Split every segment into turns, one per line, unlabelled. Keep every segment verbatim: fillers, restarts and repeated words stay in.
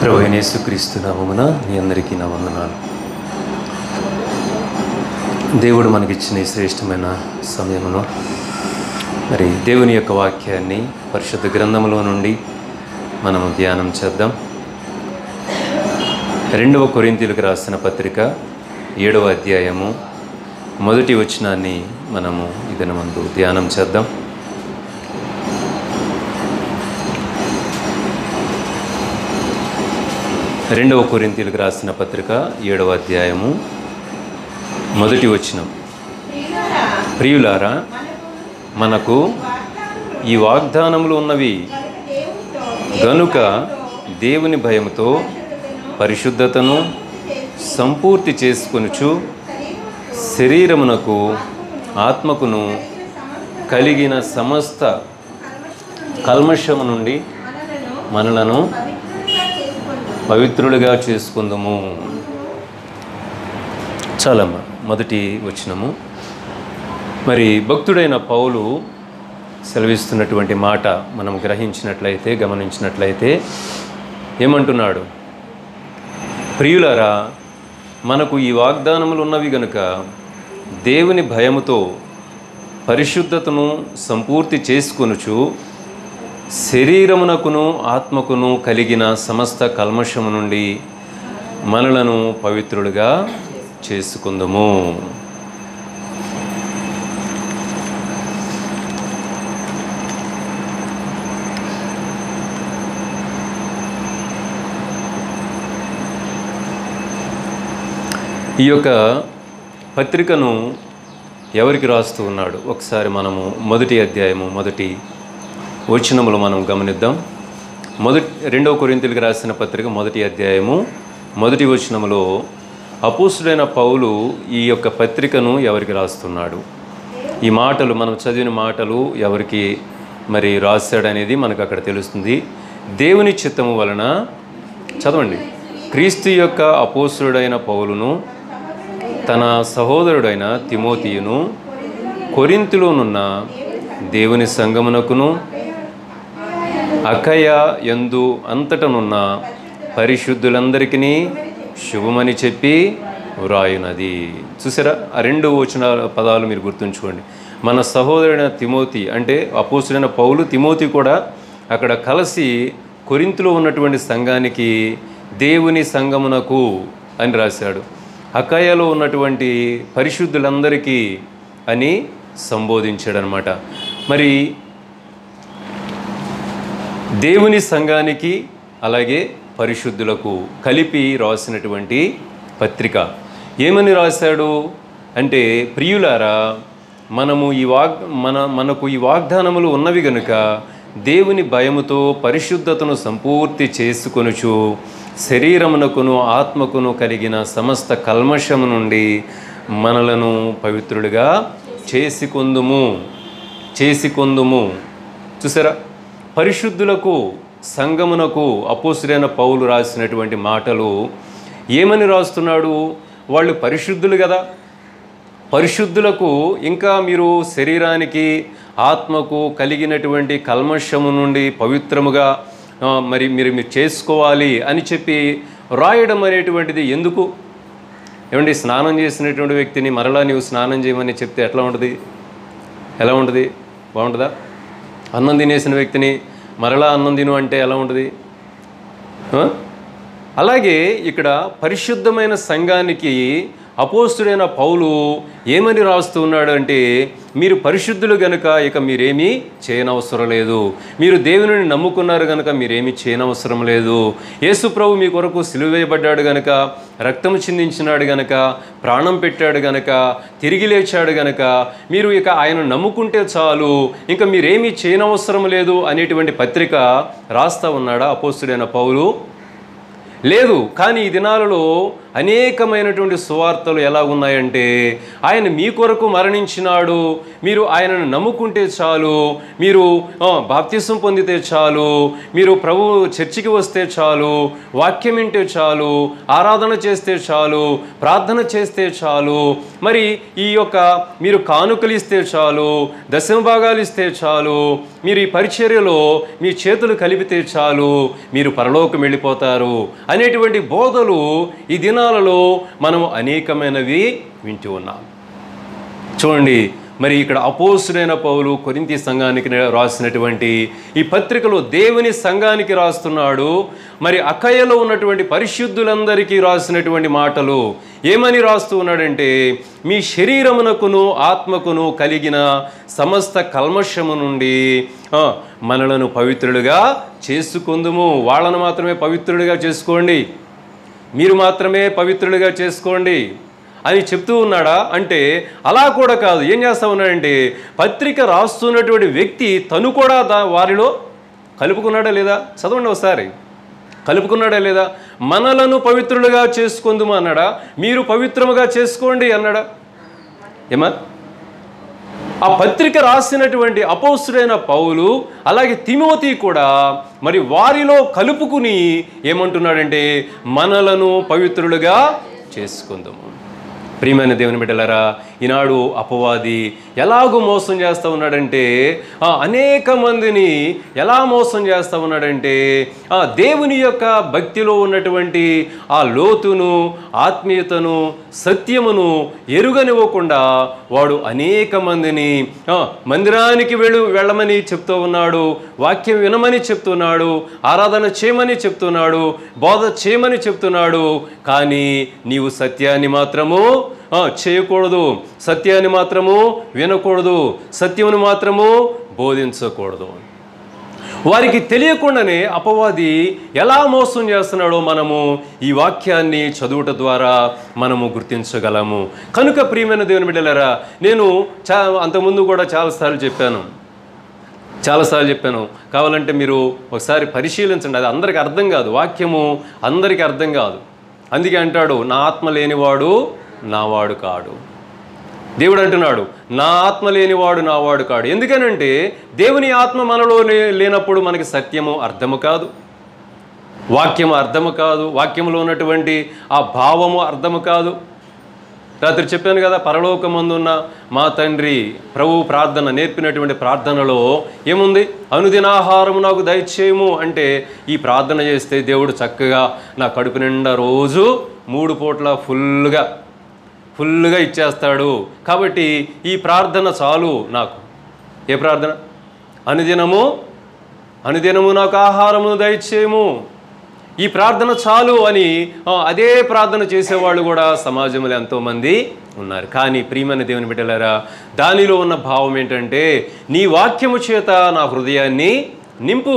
ప్రభువైన యేసుక్రీస్తు నామమున మీ అందరికీ నా వందనాలు. దేవుడు మనకిచ్చిన ఈ శ్రేష్టమైన సమయమును మరి దేవుని యొక్క వాక్యాన్ని పరిశుద్ధ గ్రంథములో నుండి మనము ధ్యానం చేద్దాం. రెండవ కొరింథీయులకు రాసిన పత్రిక ఏడవ అధ్యాయము మొదటి వచనాన్ని మనము ఈ దినమందు ధ్యానం చేద్దాం. రెండవ కొరింథీయులకు రాసిన పత్రిక ఏడవ అధ్యాయము మొదటి వచనం. ప్రియులారా, మనకు ఈ వాగ్దానములు ఉన్నవి గనుక దేవుని భయముతో పరిశుద్ధతను సంపూర్తి చేసుకొనుచు శరీరమునకు ఆత్మకును కలిగిన సమస్త కల్మషము నుండి మనలను పవిత్రులుగా చేసుకుందాము. చాలమ్మ మొదటి వచనము. మరి భక్తుడైన పౌలు సెలవిస్తున్నటువంటి మాట మనం గ్రహించినట్లయితే గమనించినట్లయితే ఏమంటున్నాడు? ప్రియులారా, మనకు ఈ వాగ్దానములు ఉన్నవి గనుక దేవుని భయముతో పరిశుద్ధతను సంపూర్తి చేసుకొనుచు శరీరమునకును ఆత్మకును కలిగిన సమస్త కల్మషము నుండి మనలను పవిత్రులుగా చేసుకుందాము. ఈ యొక్క పత్రికను ఎవరికి రాస్తూ ఉన్నాడు? ఒకసారి మనము మొదటి అధ్యాయము మొదటి వచనములు మనం గమనిద్దాం. మొదటి రెండవ కొరింథీయులకు రాసిన పత్రిక మొదటి అధ్యాయము మొదటి వచనములో అపోస్తుడైన పౌలు ఈ యొక్క పత్రికను ఎవరికి రాస్తున్నాడు? ఈ మాటలు మనం చదివిన మాటలు ఎవరికి మరి రాశాడనేది మనకు అక్కడ తెలుస్తుంది. దేవుని చిత్తము వలన చదవండి. క్రీస్తు యొక్క అపోస్తుడైన పౌలును తన సహోదరుడైన తిమోతియును కొరింథులోనున్న దేవుని సంగమునకును అకయ యందు అంతటనున్న పరిశుద్ధులందరికీ శుభమని చెప్పి వ్రాయునది. చూసారా? ఆ రెండు వచన పదాలు మీరు గుర్తుంచుకోండి. మన సహోదరుడైన తిమోతి అంటే అపోస్తుడైన పౌలు, తిమోతి కూడా అక్కడ కలిసి కొరింథులో ఉన్నటువంటి సంఘానికి దేవుని సంగమునకు అని రాశాడు. అకయలో ఉన్నటువంటి పరిశుద్ధులందరికీ అని సంబోధించాడు అనమాట. మరి దేవుని సంఘానికి అలాగే పరిశుద్ధులకు కలిపి రాసినటువంటి పత్రిక. ఏమని రాశాడు అంటే, ప్రియులారా, మనము ఈ వాగ్ మన మనకు ఈ వాగ్దానములు ఉన్నవి గనుక దేవుని భయముతో పరిశుద్ధతను సంపూర్తి చేసుకొనుచు శరీరమునకును ఆత్మకును కలిగిన సమస్త కల్మషము నుండి మనలను పవిత్రులుగా చేసుకొందుము చేసుకొందుము చూసారా? పరిశుద్ధులకు సంఘమునకు అపోస్తుడైన పౌలు రాసినటువంటి మాటలు ఏమని రాస్తున్నాడు? వాళ్ళు పరిశుద్ధులు కదా, పరిశుద్ధులకు ఇంకా మీరు శరీరానికి ఆత్మకు కలిగినటువంటి కల్మషము నుండి పవిత్రముగా మరి మీరు మీరు చేసుకోవాలి అని చెప్పి రాయడం అనేటువంటిది ఎందుకు? ఏమండి, స్నానం చేసినటువంటి వ్యక్తిని మరలా నీవు స్నానం చేయమని చెప్తే ఎట్లా ఉంటుంది? ఎలా ఉంటుంది? బాగుంటుందా? అన్నం తినేసిన వ్యక్తిని మరలా అన్నం తిను అంటే ఎలా ఉంటుంది? అలాగే ఇక్కడ పరిశుద్ధమైన సంఘానికి అపోస్తుడైన పౌలు ఏమని రాస్తూ ఉన్నాడు అంటే, మీరు పరిశుద్ధులు గనుక ఇక మీరేమీ చేయనవసరం లేదు. మీరు దేవుని నమ్ముకున్నారు కనుక మీరేమీ చేయనవసరం లేదు. యేసు ప్రభు మీ కొరకు సిలువ వేయబడ్డాడు గనుక, రక్తం చిందించినాడు గనక, ప్రాణం పెట్టాడు గనక, తిరిగి లేచాడు గనక మీరు ఇక ఆయన నమ్ముకుంటే చాలు, ఇంకా మీరేమీ చేయనవసరం లేదు అనేటువంటి పత్రిక రాస్తా ఉన్నాడా అపోస్తుడైన పౌలు? లేదు. కానీ ఈ దినాలలో అనేకమైనటువంటి సువార్తలు ఎలా ఉన్నాయంటే, ఆయన మీ కొరకు మరణించినాడు, మీరు ఆయనను నమ్ముకుంటే చాలు, మీరు బాప్తిసం పొందితే చాలు, మీరు ప్రభు చర్చికి వస్తే చాలు, వాక్యం వింటే చాలు, ఆరాధన చేస్తే చాలు, ప్రార్థన చేస్తే చాలు, మరి ఈ యొక్క మీరు కానుకలు ఇస్తే చాలు, దశమ భాగాలు ఇస్తే చాలు, మీరు ఈ పరిచర్యలో మీ చేతులు కలిపితే చాలు, మీరు పరలోకం వెళ్ళిపోతారు అనేటువంటి బోధలు ఈ దినాలలో మనం అనేకమైనవి వింటూ ఉన్నాం. చూడండి, మరి ఇక్కడ అపోస్తుడైన పౌలు కొరింథీ సంఘానికి రాసినటువంటి ఈ పత్రికలో దేవుని సంఘానికి రాస్తున్నాడు. మరి అకయలో ఉన్నటువంటి పరిశుద్ధులందరికీ రాసినటువంటి మాటలు ఏమని రాస్తూ ఉన్నాడంటే, మీ శరీరమునకును ఆత్మకును కలిగిన సమస్త కల్మషము నుండి మనలను పవిత్రులుగా చేసుకుందుము. వాళ్ళను మాత్రమే పవిత్రులుగా చేసుకోండి, మీరు మాత్రమే పవిత్రులుగా చేసుకోండి అని చెప్తూ ఉన్నాడా అంటే అలా కూడా కాదు. ఏం చేస్తా ఉన్నాడంటే, పత్రిక రాస్తున్నటువంటి వ్యక్తి తను కూడా దా వారిలో కలుపుకున్నాడా లేదా? చదవండి ఒకసారి. కలుపుకున్నాడా లేదా? మనలను పవిత్రులుగా చేసుకుందుము అన్నాడా? మీరు పవిత్రముగా చేసుకోండి అన్నాడా? ఏమా? ఆ పత్రిక రాసినటువంటి అపోస్తుడైన పౌలు అలాగే తిమోతి కూడా మరి వారిలో కలుపుకుని ఏమంటున్నాడంటే, మనలను పవిత్రులుగా చేసుకుందాము. ప్రియమైన దేవుని బిడ్డలారా, ఈనాడు అపవాది ఎలాగూ మోసం చేస్తూ ఉన్నాడంటే, అనేక మందిని ఎలా మోసం చేస్తూ ఉన్నాడంటే, దేవుని యొక్క భక్తిలో ఉన్నటువంటి ఆ లోతును, ఆత్మీయతను, సత్యమును ఎరుగనివ్వకుండా వాడు అనేక మందిని మందిరానికి వెళ్ళు వెళ్ళమని చెప్తూ ఉన్నాడు, వాక్యం వినమని చెప్తున్నాడు, ఆరాధన చేయమని చెప్తున్నాడు, బోధ చేయమని చెప్తున్నాడు. కానీ నీవు సత్యాన్ని మాత్రము చేయకూడదు, సత్యాన్ని మాత్రము వినకూడదు, సత్యమును మాత్రము బోధించకూడదు. వారికి తెలియకుండానే అపవాది ఎలా మోసం చేస్తున్నాడో మనము ఈ వాక్యాన్ని చదువుట ద్వారా మనము గుర్తించగలము. కనుక ప్రియమైన దేవుని బిడ్డలారా, నేను చా అంతకుముందు కూడా చాలాసార్లు చెప్పాను చాలాసార్లు చెప్పాను కావాలంటే మీరు ఒకసారి పరిశీలించండి. అది అందరికీ అర్థం కాదు, వాక్యము అందరికీ అర్థం కాదు. అందుకే అంటాడు, నా ఆత్మ లేనివాడు నావాడు కాడు. దేవుడు అంటున్నాడు, నా ఆత్మ లేనివాడు నావాడు కాడు. ఎందుకనంటే దేవుని ఆత్మ మనలో లేనప్పుడు మనకి సత్యము అర్థము కాదు, వాక్యము అర్థము కాదు, వాక్యంలో ఉన్నటువంటి ఆ భావము అర్థము కాదు. రాత్రి చెప్పాను కదా, పరలోకమందున్న మా తండ్రి ప్రభు ప్రార్థన నేర్పినటువంటి ప్రార్థనలో ఏముంది? అనుదినాహారము నాకు దయచేయము అంటే, ఈ ప్రార్థన చేస్తే దేవుడు చక్కగా నా కడుపు నిండా రోజు మూడు పూట్ల ఫుల్గా ఫుల్గా ఇచ్చేస్తాడు. కాబట్టి ఈ ప్రార్థన చాలు నాకు. ఏ ప్రార్థన? అనుదినము అనుదినము నాకు ఆహారము దయచేయము. ఈ ప్రార్థన చాలు అని అదే ప్రార్థన చేసేవాళ్ళు కూడా సమాజంలో ఎంతోమంది ఉన్నారు. కానీ ప్రియమైన దేవుని బిడ్డలారా, దానిలో ఉన్న భావం ఏంటంటే, నీ వాక్యము చేత నా హృదయాన్ని నింపు,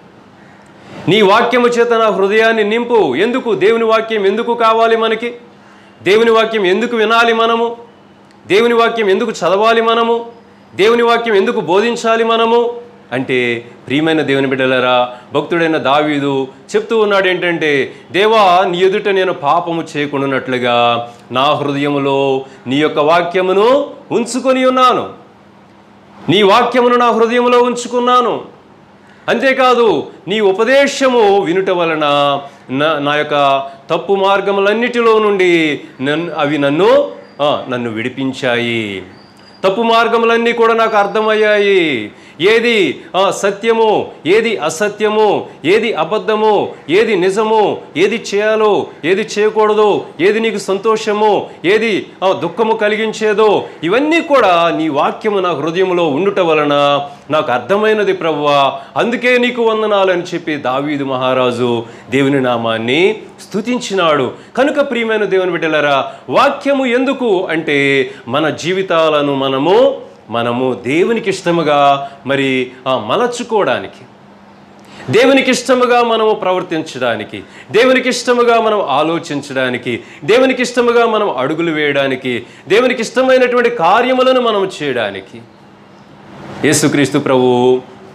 నీ వాక్యము చేత నా హృదయాన్ని నింపు. ఎందుకు? దేవుని వాక్యం ఎందుకు కావాలి మనకి? దేవుని వాక్యం ఎందుకు వినాలి మనము? దేవుని వాక్యం ఎందుకు చదవాలి మనము? దేవుని వాక్యం ఎందుకు బోధించాలి మనము అంటే, ప్రియమైన దేవుని బిడ్డలారా, భక్తుడైన దావీదు చెప్తూ ఉన్నాడు ఏంటంటే, దేవా, నీ ఎదుట నేను పాపము చేయకుండానట్లుగా నా హృదయములో నీ యొక్క వాక్యమును ఉంచుకొని ఉన్నాను, నీ వాక్యమును నా హృదయములో ఉంచుకున్నాను. అంతేకాదు, నీ ఉపదేశము వినుట వలన నా నా యొక్క తప్పు మార్గములన్నిటిలో నుండి నన్ను అవి నన్ను నన్ను విడిపించాయి. తప్పు మార్గములన్నీ కూడా నాకు అర్థమయ్యాయి. ఏది సత్యము, ఏది అసత్యము, ఏది అబద్ధము, ఏది నిజము, ఏది చేయాలో, ఏది చేయకూడదు, ఏది నీకు సంతోషము, ఏది దుఃఖము కలిగించేదో, ఇవన్నీ కూడా నీ వాక్యము నా హృదయంలో ఉండుట వలన నాకు అర్థమైనది ప్రభువా, అందుకే నీకు వందనాలు అని చెప్పి దావీదు మహారాజు దేవుని నామాన్ని స్తుతించినాడు. కనుక ప్రియమైన దేవుని బిడ్డలారా, వాక్యము ఎందుకు అంటే, మన జీవితాలను మనము మనము దేవునికి ఇష్టముగా మరి మలచుకోవడానికి, దేవునికి ఇష్టముగా మనము ప్రవర్తించడానికి, దేవునికి ఇష్టముగా మనం ఆలోచించడానికి, దేవునికి ఇష్టముగా మనం అడుగులు వేయడానికి, దేవునికి ఇష్టమైనటువంటి కార్యములను మనం చేయడానికి. యేసుక్రీస్తు ప్రభువు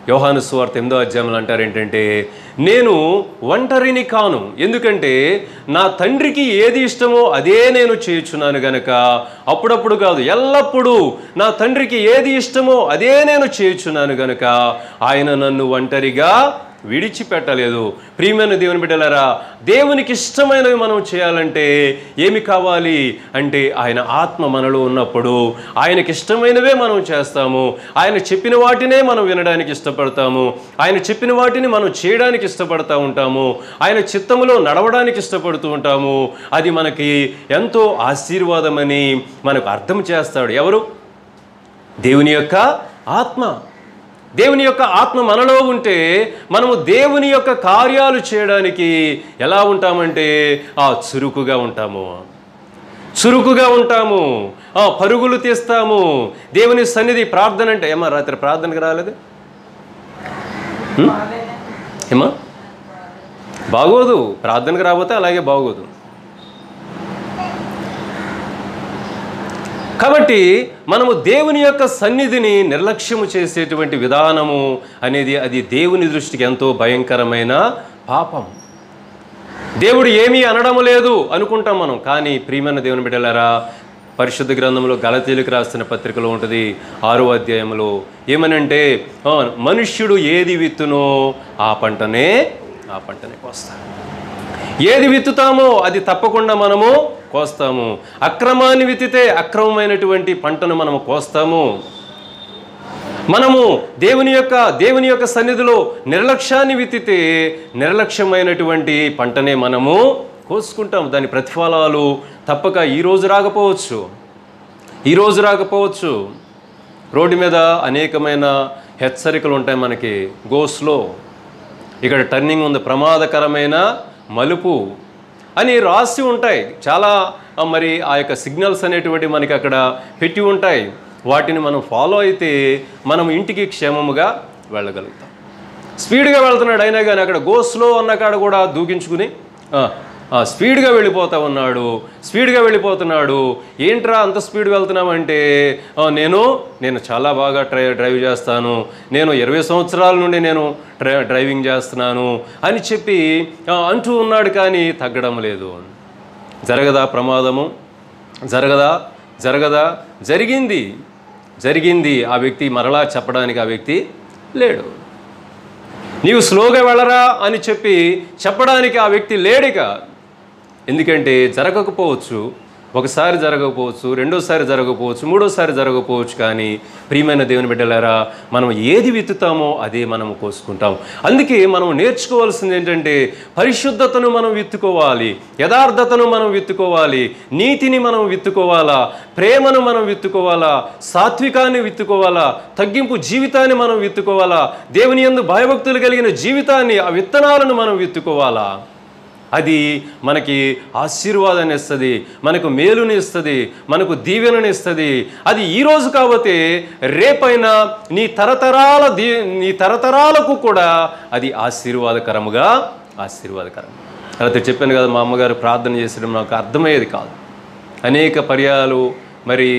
యోహాను సువార్త ఎనిమిదో అధ్యాయంలో అంటారు ఏంటంటే, నేను ఒంటరిని కాను, ఎందుకంటే నా తండ్రికి ఏది ఇష్టమో అదే నేను చేయుచున్నాను గనక, అప్పుడప్పుడు కాదు ఎల్లప్పుడూ నా తండ్రికి ఏది ఇష్టమో అదే నేను చేయుచున్నాను గనక ఆయన నన్ను ఒంటరిగా విడిచిపెట్టలేదు. ప్రియమైన దేవుని బిడ్డలారా, దేవునికి ఇష్టమైనవి మనం చేయాలంటే ఏమి కావాలి అంటే ఆయన ఆత్మ మనలో ఉన్నప్పుడు ఆయనకి ఇష్టమైనవే మనం చేస్తాము. ఆయన చెప్పిన వాటినే మనం వినడానికి ఇష్టపడతాము. ఆయన చెప్పిన వాటిని మనం చేయడానికి ఇష్టపడతా ఉంటాము. ఆయన చిత్తములో నడవడానికి ఇష్టపడుతూ ఉంటాము. అది మనకి ఎంతో ఆశీర్వాదమని మనకు అర్థం చేస్తాడు ఎవరు? దేవుని యొక్క ఆత్మ. దేవుని యొక్క ఆత్మ మనలో ఉంటే మనము దేవుని యొక్క కార్యాలు చేయడానికి ఎలా ఉంటామంటే ఆ చురుకుగా ఉంటాము, చురుకుగా ఉంటాము, ఆ పరుగులు తీస్తాము. దేవుని సన్నిధి ప్రార్థన అంటే ఏమా రాత్రి ప్రార్థనకు రాలేదు ఏమా బాగోదు, ప్రార్థనకు రాకపోతే అలాగే బాగోదు. కాబట్టి మనము దేవుని యొక్క సన్నిధిని నిర్లక్ష్యము చేసేటువంటి విధానము అనేది అది దేవుని దృష్టికి ఎంతో భయంకరమైన పాపం. దేవుడు ఏమీ అనడం లేదు అనుకుంటాం మనం. కానీ ప్రియమైన దేవుని బిడ్డలారా, పరిశుద్ధ గ్రంథంలో గలతీయులకు రాసిన పత్రికలో ఉంటుంది ఆరో అధ్యాయంలో ఏమనంటే, మనుష్యుడు ఏది విత్తునో ఆ పంటనే ఆ పంటనే కోస్తాడు. ఏది విత్తుతామో అది తప్పకుండా మనము కోస్తాము. అక్రమాన్ని విత్తితే అక్రమమైనటువంటి పంటను మనము కోస్తాము. మనము దేవుని యొక్క దేవుని యొక్క సన్నిధిలో నిర్లక్ష్యాన్ని విత్తితే నిర్లక్ష్యమైనటువంటి పంటనే మనము కోసుకుంటాం. దాని ప్రతిఫలాలు తప్పక ఈరోజు రాకపోవచ్చు, ఈరోజు రాకపోవచ్చు. రోడ్డు మీద అనేకమైన హెచ్చరికలు ఉంటాయి మనకి. గో స్లో, ఇక్కడ టర్నింగ్ ఉంది, ప్రమాదకరమైన మలుపు అని రాసి ఉంటాయి. చాలా మరి ఆ యొక్క సిగ్నల్స్ అనేటువంటి మనకి అక్కడ పెట్టి ఉంటాయి. వాటిని మనం ఫాలో అయితే మనం ఇంటికి క్షేమముగా వెళ్ళగలుగుతాం. స్పీడ్గా వెళ్తున్నాడు అయినా కానీ అక్కడ గో స్లో అన్న కాడ కూడా దూకించుకుని స్పీడ్గా వెళ్ళిపోతూ ఉన్నాడు, స్పీడ్గా వెళ్ళిపోతున్నాడు. ఏంట్రా అంత స్పీడ్ వెళ్తున్నామంటే, నేను నేను చాలా బాగా డ్రై డ్రైవ్ చేస్తాను, నేను ఇరవై సంవత్సరాల నుండి నేను డ్రై డ్రైవింగ్ చేస్తున్నాను అని చెప్పి అంటూ ఉన్నాడు. కానీ తగ్గడం లేదు. జరగదా ప్రమాదము? జరగదా జరగదా జరిగింది జరిగింది ఆ వ్యక్తి మరలా చెప్పడానికి ఆ వ్యక్తి లేడు. నీవు స్లోగా వెళ్ళరా అని చెప్పి చెప్పడానికి ఆ వ్యక్తి లేడిక. ఎందుకంటే జరగకపోవచ్చు, ఒకసారి జరగకపోవచ్చు, రెండోసారి జరగకపోవచ్చు, మూడోసారి జరగకపోవచ్చు. కానీ ప్రియమైన దేవుని బిడ్డలారా, మనం ఏది విత్తుతామో అదే మనం కోసుకుంటాం. అందుకే మనం నేర్చుకోవాల్సింది ఏంటంటే పరిశుద్ధతను మనం విత్తుకోవాలి, యథార్థతను మనం విత్తుకోవాలి, నీతిని మనం విత్తుకోవాలా, ప్రేమను మనం విత్తుకోవాలా, సాత్వికాన్ని విత్తుకోవాలా, తగ్గింపు జీవితాన్ని మనం విత్తుకోవాలా, దేవుని యందు భయభక్తులు కలిగిన జీవితాన్ని, ఆ విత్తనాలను మనం విత్తుకోవాలా. అది మనకి ఆశీర్వాదాన్ని ఇస్తుంది, మనకు మేలుని ఇస్తుంది, మనకు దీవెనని ఇస్తుంది. అది ఈరోజు కాబట్టి రేపైనా నీ తరతరాల దీ నీ తరతరాలకు కూడా అది ఆశీర్వాదకరముగా ఆశీర్వాదకరం. అయితే చెప్పాను కదా, మా అమ్మగారు ప్రార్థన చేసడం నాకు అర్థమయ్యేది కాదు. అనేక పర్యాలు మరి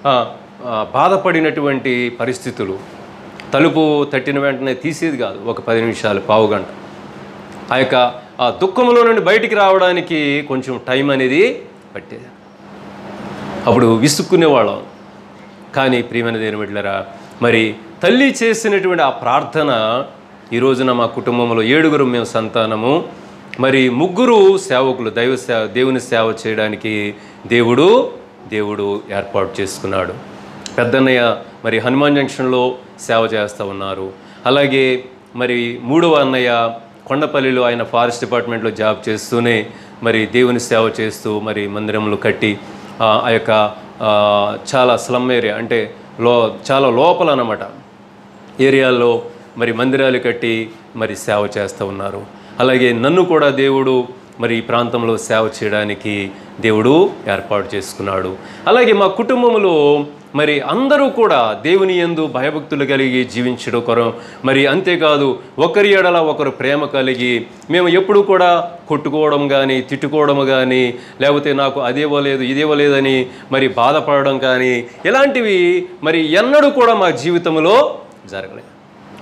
బాధపడినటువంటి పరిస్థితులు. తలుపు తట్టిన వెంటనే తీసేది కాదు, ఒక పది నిమిషాలు పావు గంట. ఆ యొక్క ఆ దుఃఖంలో నుండి బయటికి రావడానికి కొంచెం టైం అనేది పట్టేది. అప్పుడు విసుక్కునేవాళ్ళం. కానీ ప్రియమైన దేవుని బిడ్డలారా, మరి తల్లి చేసినటువంటి ఆ ప్రార్థన ఈ రోజున మా కుటుంబంలో ఏడుగురు మేము సంతానము, మరి ముగ్గురు సేవకులు దైవ సేవ దేవుని సేవ చేయడానికి దేవుడు దేవుడు ఏర్పాటు చేసుకున్నాడు. పెద్దన్నయ్య మరి హనుమాన్ జంక్షన్లో సేవ చేస్తూ ఉన్నారు. అలాగే మరి మూడవ అన్నయ్య కొండపల్లిలో ఆయన ఫారెస్ట్ డిపార్ట్మెంట్లో జాబ్ చేస్తూనే మరి దేవుని సేవ చేస్తూ మరి మందిరములు కట్టి ఆ యొక్క చాలా స్లమ్ ఏరియా అంటే లో చాలా లోపల అన్నమాట ఏరియాల్లో మరి మందిరాలు కట్టి మరి సేవ చేస్తూ ఉన్నారు. అలాగే నన్ను కూడా దేవుడు మరి ఈ ప్రాంతంలో సేవ చేయడానికి దేవుడు ఏర్పాటు చేసుకున్నాడు. అలాగే మా కుటుంబంలో మరి అందరూ కూడా దేవుని యందు భయభక్తులు కలిగి జీవించడం కొరం. మరి అంతేకాదు ఒకరి ఎడల ఒకరు ప్రేమ కలిగి మేము ఎప్పుడూ కూడా కొట్టుకోవడం కానీ తిట్టుకోవడం కానీ లేకపోతే నాకు అదేవలేదు ఇదేవలేదని మరి బాధపడడం కానీ ఇలాంటివి మరి ఎన్నడూ కూడా మా జీవితంలో జరగలేదు.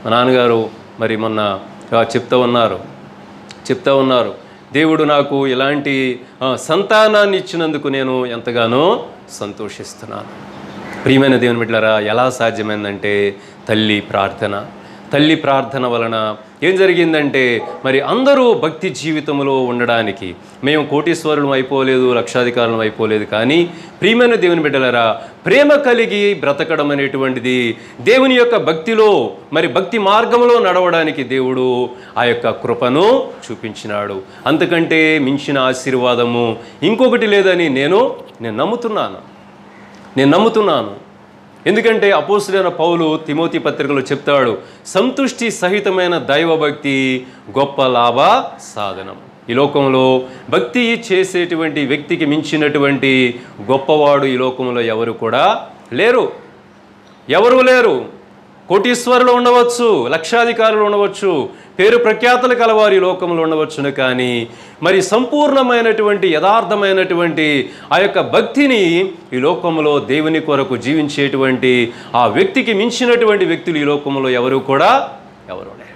మా నాన్నగారు మరి మొన్న చెప్తూ ఉన్నారు చెప్తా ఉన్నారు దేవుడు నాకు ఇలాంటి సంతానాన్ని ఇచ్చినందుకు నేను ఎంతగానో సంతోషిస్తున్నాను. ప్రియమైన దేవుని బిడ్డలారా, ఎలా సాధ్యమైందంటే తల్లి ప్రార్థన. తల్లి ప్రార్థన వలన ఏం జరిగిందంటే మరి అందరూ భక్తి జీవితంలో ఉండడానికి, మేము కోటీశ్వరులం అయిపోలేదు, లక్షాధికారులం అయిపోలేదు, కానీ ప్రియమైన దేవుని బిడ్డలారా, ప్రేమ కలిగి బ్రతకడం అనేటువంటిది దేవుని యొక్క భక్తిలో మరి భక్తి మార్గంలో నడవడానికి దేవుడు ఆ యొక్క కృపను చూపించినాడు. అంతకంటే మించిన ఆశీర్వాదము ఇంకొకటి లేదని నేను నేను నమ్ముతున్నాను నేను నమ్ముతున్నాను ఎందుకంటే అపోస్తలుడైన పౌలు తిమోతి పత్రికలో చెప్తాడు, సంతుష్టి సహితమైన దైవభక్తి గొప్ప లాభ సాధనం. ఈ లోకంలో భక్తి చేసేటువంటి వ్యక్తికి మించినటువంటి గొప్పవాడు ఈ లోకంలో ఎవరు కూడా లేరు ఎవరు లేరు కోటీశ్వరులు ఉండవచ్చు, లక్షాధికారులు ఉండవచ్చు, పేరు ప్రఖ్యాతులు కలవారి లోకంలో ఉండవచ్చును, కానీ మరి సంపూర్ణమైనటువంటి యథార్థమైనటువంటి ఆ యొక్క భక్తిని ఈ లోకంలో దేవుని కొరకు జీవించేటువంటి ఆ వ్యక్తికి మించినటువంటి వ్యక్తులు ఈ లోకంలో ఎవరు కూడా ఎవరు లేరు.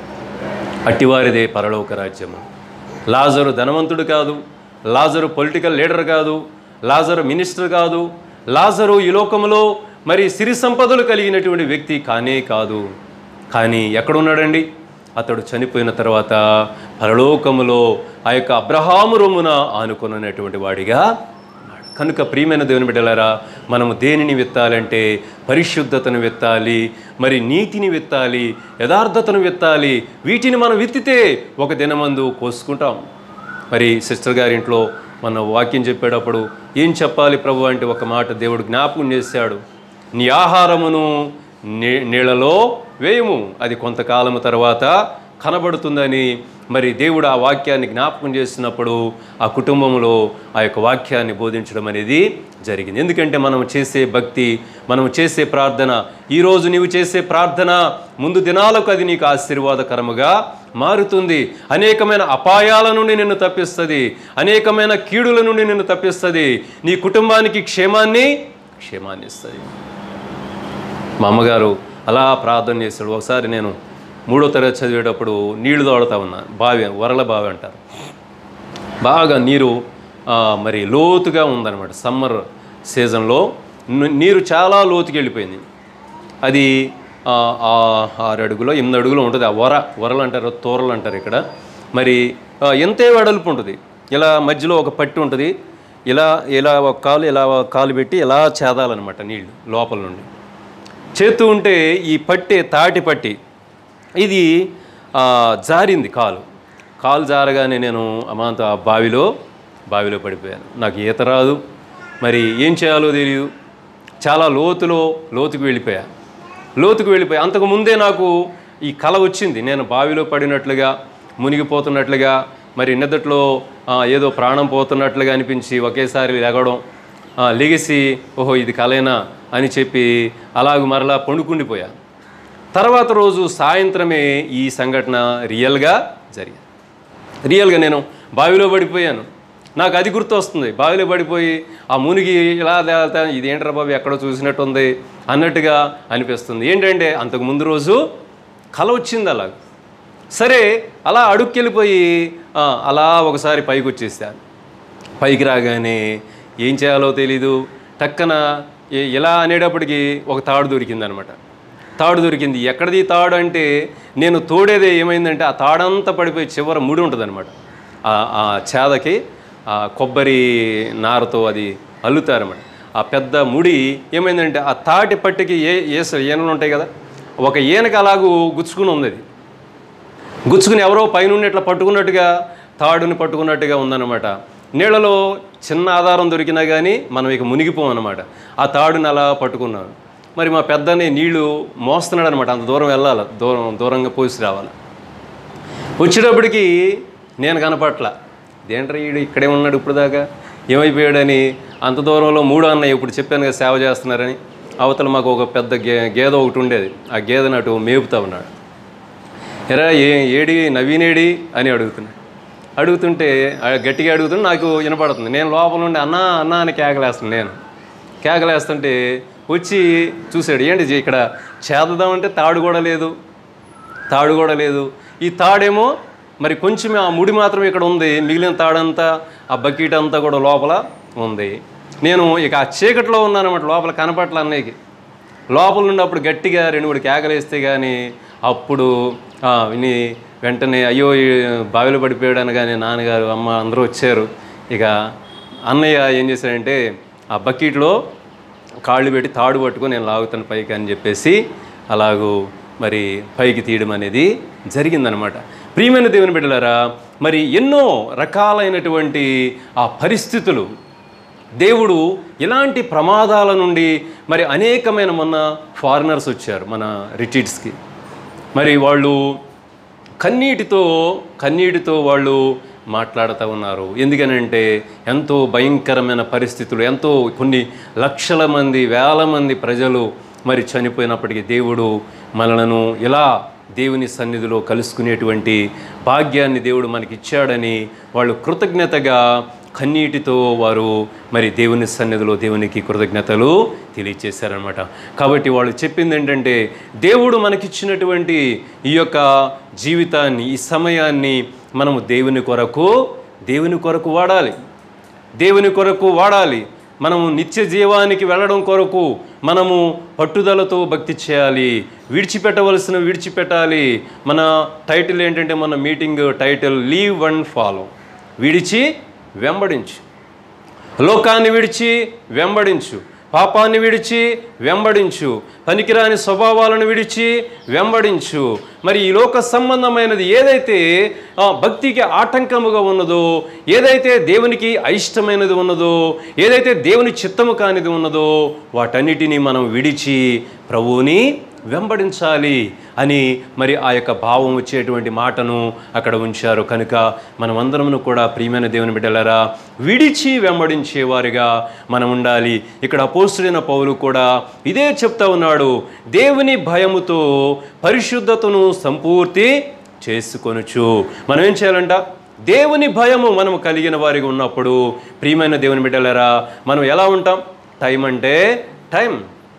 అట్టివారిదే పరలోక రాజ్యము. లాజరు ధనవంతుడు కాదు, లాజరు పొలిటికల్ లీడర్ కాదు, లాజరు మినిస్టర్ కాదు, లాజరు ఈ లోకంలో మరి సిరి సంపదలు కలిగినటువంటి వ్యక్తి కానే కాదు. కానీ ఎక్కడున్నాడండి? అతడు చనిపోయిన తర్వాత పరలోకములో ఆ యొక్క అబ్రహాము రొమ్మున ఆనుకున్నటువంటి వాడిగా ఉన్నాడు. కనుక ప్రియమైన దేవుని బిడ్డలారా, మనము దేనిని విత్తాలంటే పరిశుద్ధతను విత్తాలి, మరి నీతిని విత్తాలి, యథార్థతను విత్తాలి. వీటిని మనం విత్తితే ఒక దినమందు కోసుకుంటాం. మరి సిస్టర్ గారింట్లో మన వాక్యం చెప్పేటప్పుడు ఏం చెప్పాలి ప్రభు అంటే ఒక మాట దేవుడు జ్ఞాపకం చేశాడు, నీ ఆహారమును నీ నీళ్ళలో వేయము, అది కొంతకాలము తర్వాత కనబడుతుందని. మరి దేవుడు ఆ వాక్యాన్ని జ్ఞాపకం చేసినప్పుడు ఆ కుటుంబంలో ఆ యొక్క వాక్యాన్ని బోధించడం అనేది జరిగింది. ఎందుకంటే మనం చేసే భక్తి, మనం చేసే ప్రార్థన, ఈరోజు నీవు చేసే ప్రార్థన ముందు దినాలకు అది నీకు ఆశీర్వాదకరముగా మారుతుంది. అనేకమైన అపాయాల నుండి నిన్ను తప్పిస్తుంది, అనేకమైన కీడుల నుండి నిన్ను తప్పిస్తుంది, నీ కుటుంబానికి క్షేమాన్ని క్షేమాన్ని ఇస్తుంది. మా అమ్మగారు అలా ప్రార్థన చేశాడు. ఒకసారి నేను మూడో తరగతి చదివేటప్పుడు నీళ్లు తోడుతూ ఉన్నా, బావి, వరల బావి అంటారు, బాగా నీరు మరి లోతుగా ఉందన్నమాట. సమ్మర్ సీజన్లో నీరు చాలా లోతుకి వెళ్ళిపోయింది. అది ఆరు అడుగులో ఎనిమిది అడుగులో ఉంటుంది. ఆ వర వరలు అంటారు, తోరలు అంటారు ఇక్కడ. మరి ఎంతే వెడల్పు ఉంటుంది, ఇలా మధ్యలో ఒక పట్టి ఉంటుంది, ఇలా ఇలా ఒక కాలు ఇలా కాలు పెట్టి ఇలా చేదాలన్నమాట నీళ్ళు లోపల నుండి. చేతూ ఉంటే ఈ పట్టే తాటి పట్టి ఇది జారింది, కాలు కాలు జారగానే నేను అమాంత బావిలో బావిలో పడిపోయాను. నాకు ఈత రాదు, మరి ఏం చేయాలో తెలియదు. చాలా లోతులో లోతుకు వెళ్ళిపోయా లోతుకు వెళ్ళిపోయా అంతకుముందే నాకు ఈ కల వచ్చింది, నేను బావిలో పడినట్లుగా, మునిగిపోతున్నట్లుగా, మరి నిద్దట్లో ఏదో ప్రాణం పోతున్నట్లుగా అనిపించి ఒకేసారి లెగడం, లెగిసి ఓహో ఇది కలేనా అని చెప్పి అలాగ మరలా పండుకుండిపోయా. తర్వాత రోజు సాయంత్రమే ఈ సంఘటన రియల్గా జరిగింది. రియల్గా నేను బావిలో పడిపోయాను. నాకు అది గుర్తు వస్తుంది. బావిలో పడిపోయి ఆ మునిగి ఇలా ఇదేంట్రా బాబు ఎక్కడో చూసినట్టుంది అన్నట్టుగా అనిపిస్తుంది. ఏంటంటే అంతకు ముందు రోజు కల వచ్చింది అలాగ. సరే అలా అడుక్కెళ్ళిపోయి అలా ఒకసారి పైకి వచ్చేసాను. పైకి రాగానే ఏం చేయాలో తెలీదు. టక్కన ఇలా అనేటప్పటికి ఒక తాడు దొరికిందనమాట. తాడు దొరికింది. ఎక్కడిది తాడు అంటే నేను తోడేదే ఏమైందంటే ఆ తాడంతా పడిపోయి చివర ముడి ఉంటుంది అనమాట. ఆ చేదకి ఆ కొబ్బరి నారతో అది అల్లుతారన్నమాట. ఆ పెద్ద ముడి ఏమైందంటే ఆ తాటి పట్టికి ఏ ఏస ఈనలు ఉంటాయి కదా, ఒక ఈనక అలాగూ గుచ్చుకుని ఉంది. అది గుచ్చుకుని ఎవరో పైనుండి ఇట్లా పట్టుకున్నట్టుగా, తాడుని పట్టుకున్నట్టుగా ఉందన్నమాట. నీళ్ళలో చిన్న ఆధారం దొరికినా కానీ మనం ఇక మునిగిపోం అన్నమాట. ఆ తాడుని అలా పట్టుకున్నాను. మరి మా పెద్దని నీళ్లు మోస్తున్నాడు అనమాట. అంత దూరం వెళ్ళాలి, దూరం దూరంగా పోసి రావాలి. వచ్చేటప్పటికి నేను కనపట్ల, ఇదేంట్రా ఈడు ఇక్కడే ఉన్నాడు ఇప్పుడు దాకా, ఏమైపోయాడని. అంత దూరంలో మూడో అన్నయ్య, ఇప్పుడు చెప్పాను కదా సేవ చేస్తున్నారని, అవతల మాకు ఒక పెద్ద గే గేదె ఒకటి ఉండేది. ఆ గేదెని అటు మేపుతా ఉన్నాడు. ఎరా ఏ ఏడి నవీనేడి అని అడుగుతున్నాడు. అడుగుతుంటే గట్టిగా అడుగుతుంటే నాకు వినపడుతుంది. నేను లోపల నుండి అన్నా అన్నా అని కేకలేస్తాను. నేను కేకలేస్తుంటే వచ్చి చూశాడు. ఏంటి ఇక్కడ చేద్దామంటే తాడు కూడా లేదు, తాడు కూడా లేదు. ఈ తాడేమో మరి కొంచెం ఆ ముడి మాత్రం ఇక్కడ ఉంది, మిగిలిన తాడంతా ఆ బకెట్ అంతా కూడా లోపల ఉంది. నేను ఇక ఆ చీకట్లో ఉన్నానన్నమాట, లోపల కనపట్ల అన్నయ్యకి. లోపల నుండి అప్పుడు గట్టిగా రెండు మూడు కేకలేస్తే కానీ అప్పుడు విని వెంటనే అయ్యో బావిలో పడిపోయాడు అనగానే నాన్నగారు అమ్మ అందరూ వచ్చారు. ఇక అన్నయ్య ఏం చేశాడంటే ఆ బకెట్లో కాళ్ళు పెట్టి తాడు పట్టుకొని నేను లాగుతాను పైకి అని చెప్పేసి అలాగూ మరి పైకి తీయడం అనేది జరిగిందనమాట. ప్రియమైన దేవుని బిడ్డలారా, మరి ఎన్నో రకాలైనటువంటి ఆ పరిస్థితులు దేవుడు ఇలాంటి ప్రమాదాల నుండి మరి అనేకమైన మొన్న ఫారినర్స్ వచ్చారు మన రిట్రీట్స్కి. మరి వాళ్ళు కన్నీటితో కన్నీటితో వాళ్ళు మాట్లాడుతూ ఉన్నారు. ఎందుకనంటే ఎంతో భయంకరమైన పరిస్థితులు, ఎంతో కొన్ని లక్షల మంది వేల మంది ప్రజలు మరి చనిపోయినప్పటికీ దేవుడు మనలను ఇలా దేవుని సన్నిధిలో కలుసుకునేటువంటి భాగ్యాన్ని దేవుడు మనకిచ్చాడని వాళ్ళు కృతజ్ఞతగా కన్నీటితో వారు మరి దేవుని సన్నిధిలో దేవునికి కృతజ్ఞతలు తెలియచేశారనమాట. కాబట్టి వాళ్ళు చెప్పింది ఏంటంటే దేవుడు మనకిచ్చినటువంటి ఈ యొక్క జీవితాన్ని, ఈ సమయాన్ని మనము దేవుని కొరకు దేవుని కొరకు వాడాలి దేవుని కొరకు వాడాలి మనము నిత్య జీవానికి వెళ్ళడం కొరకు మనము పట్టుదలతో భక్తి చేయాలి. విడిచిపెట్టవలసిన విడిచిపెట్టాలి. మన టైటిల్ ఏంటంటే, మన meeting title leave and follow. విడిచి వెంబడించు, లోకాన్ని విడిచి వెంబడించు, పాపాన్ని విడిచి వెంబడించు, పనికిరాని స్వభావాలను విడిచి వెంబడించు. మరి ఈ లోక సంబంధమైనది ఏదైతే భక్తికి ఆటంకముగా ఉన్నదో, ఏదైతే దేవునికి అయిష్టమైనది ఉన్నదో, ఏదైతే దేవుని చిత్తము కానిది ఉన్నదో వాటన్నిటినీ మనం విడిచి ప్రభువుని వెంబడించాలి అని మరి ఆ యొక్క భావం వచ్చేటువంటి మాటను అక్కడ ఉంచారు. కనుక మనమందరము కూడా ప్రియమైన దేవుని బిడ్డలారా విడిచి వెంబడించేవారిగా మనం ఉండాలి. ఇక్కడ అపోస్తలుడైన పౌలు కూడా ఇదే చెప్తా ఉన్నాడు. దేవుని భయముతో పరిశుద్ధతను సంపూర్తి చేసుకొనుచు. మనం ఏం చేయాలంట? దేవుని భయము మనము కలిగిన వారిగా ఉన్నప్పుడు ప్రియమైన దేవుని బిడ్డలారా మనం ఎలా ఉంటాం? టైం అంటే టైం.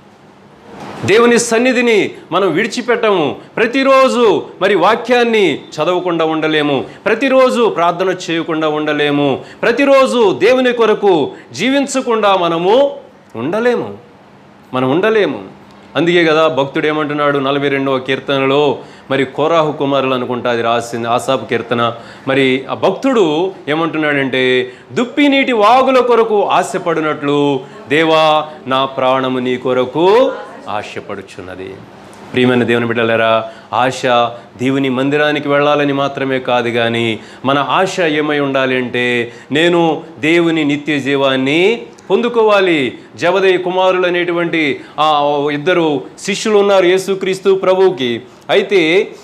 దేవుని సన్నిధిని మనం విడిచిపెట్టము. ప్రతిరోజు మరి వాక్యాన్ని చదవకుండా ఉండలేము, ప్రతిరోజు ప్రార్థన చేయకుండా ఉండలేము, ప్రతిరోజు దేవుని కొరకు జీవించకుండా మనము ఉండలేము మనం ఉండలేము అందుకే కదా భక్తుడు ఏమంటున్నాడు నలభై రెండవ కీర్తనలో, మరి కోరాహు కుమారులు అనుకుంటా అది రాసింది, ఆసాపు కీర్తన. మరి ఆ భక్తుడు ఏమంటున్నాడంటే, దుప్పి నీటి వాగుల కొరకు ఆశపడినట్లు దేవా నా ప్రాణము నీ కొరకు ఆశపడుచున్నది. ప్రియమైన దేవుని బిడ్డలారా, ఆశ దేవుని మందిరానికి వెళ్ళాలని మాత్రమే కాదు, కానీ మన ఆశ ఏమై ఉండాలి అంటే, నేను దేవుని నిత్య జీవాన్ని పొందుకోవాలి. జబదేయి కుమారులు అనేటువంటి ఆ ఇద్దరు శిష్యులు ఉన్నారు యేసుక్రీస్తు ప్రభువుకి. అయితే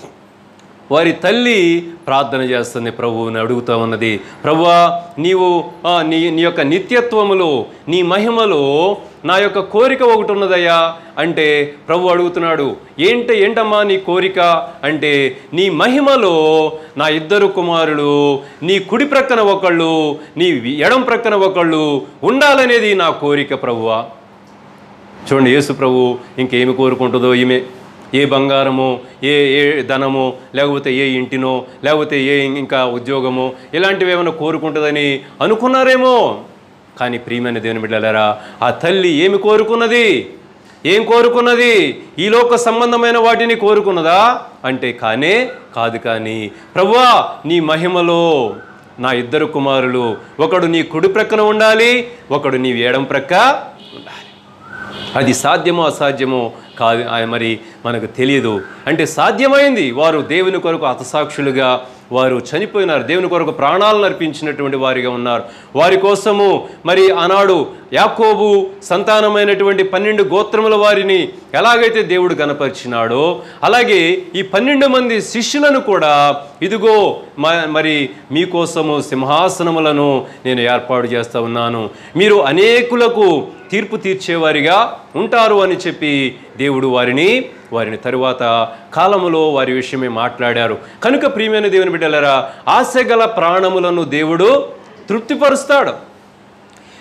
వారి తల్లి ప్రార్థన చేస్తుంది, ప్రభువుని అడుగుతూ ఉన్నది, ప్రభువా నీవు నీ నీ యొక్క నిత్యత్వములో నీ మహిమలో నా యొక్క కోరిక ఒకటి ఉన్నదయ్యా అంటే ప్రభు అడుగుతున్నాడు, ఏంటి ఏంటమ్మా నీ కోరిక అంటే, నీ మహిమలో నా ఇద్దరు కుమారులు నీ కుడి ప్రక్కన ఒకళ్ళు నీ ఎడం ప్రక్కన ఒకళ్ళు ఉండాలనేది నా కోరిక ప్రభువా. చూడండి, యేసు ప్రభు ఇంకేమి కోరుకుంటుందో ఈమె, ఏ బంగారమో, ఏ ఏ ధనమో, లేకపోతే ఏ ఇంటినో, లేకపోతే ఏ ఇంకా ఉద్యోగమో ఇలాంటివి ఏమైనా కోరుకుంటుందని అనుకున్నారేమో. కానీ ప్రియమైన దేవుని బిడ్డలారా, ఆ తల్లి ఏమి కోరుకున్నది? ఏం కోరుకున్నది? ఈ లోక సంబంధమైన వాటిని కోరుకున్నదా అంటే కానే కాదు. కానీ ప్రభువా నీ మహిమలో నా ఇద్దరు కుమారులు ఒకడు నీ కుడి ప్రక్కన ఉండాలి, ఒకడు నీ ఎడం ప్రక్క ఉండాలి. అది సాధ్యమో అసాధ్యమో కాదు మరి మనకు తెలియదు. అంటే సాధ్యమైంది. వారు దేవుని కొరకు హతసాక్షులుగా వారు చనిపోయినారు, దేవుని కొరకు ప్రాణాలను అర్పించినటువంటి వారిగా ఉన్నారు. వారి కోసము మరి ఆనాడు యాకోబు సంతానమైనటువంటి పన్నెండు గోత్రముల వారిని ఎలాగైతే దేవుడు గణపరిచినాడో, అలాగే ఈ పన్నెండు మంది శిష్యులను కూడా ఇదిగో మరి మీకోసము సింహాసనములను నేను ఏర్పాటు చేస్తూ ఉన్నాను, మీరు అనేకులకు తీర్పు తీర్చేవారిగా ఉంటారు అని చెప్పి దేవుడు వారిని వారిని తరువాత కాలములో వారి విషయమే మాట్లాడారు. కనుక ప్రియమైన దేవుని బిడ్డలారా, ఆశగల ప్రాణములను దేవుడు తృప్తిపరుస్తాడు.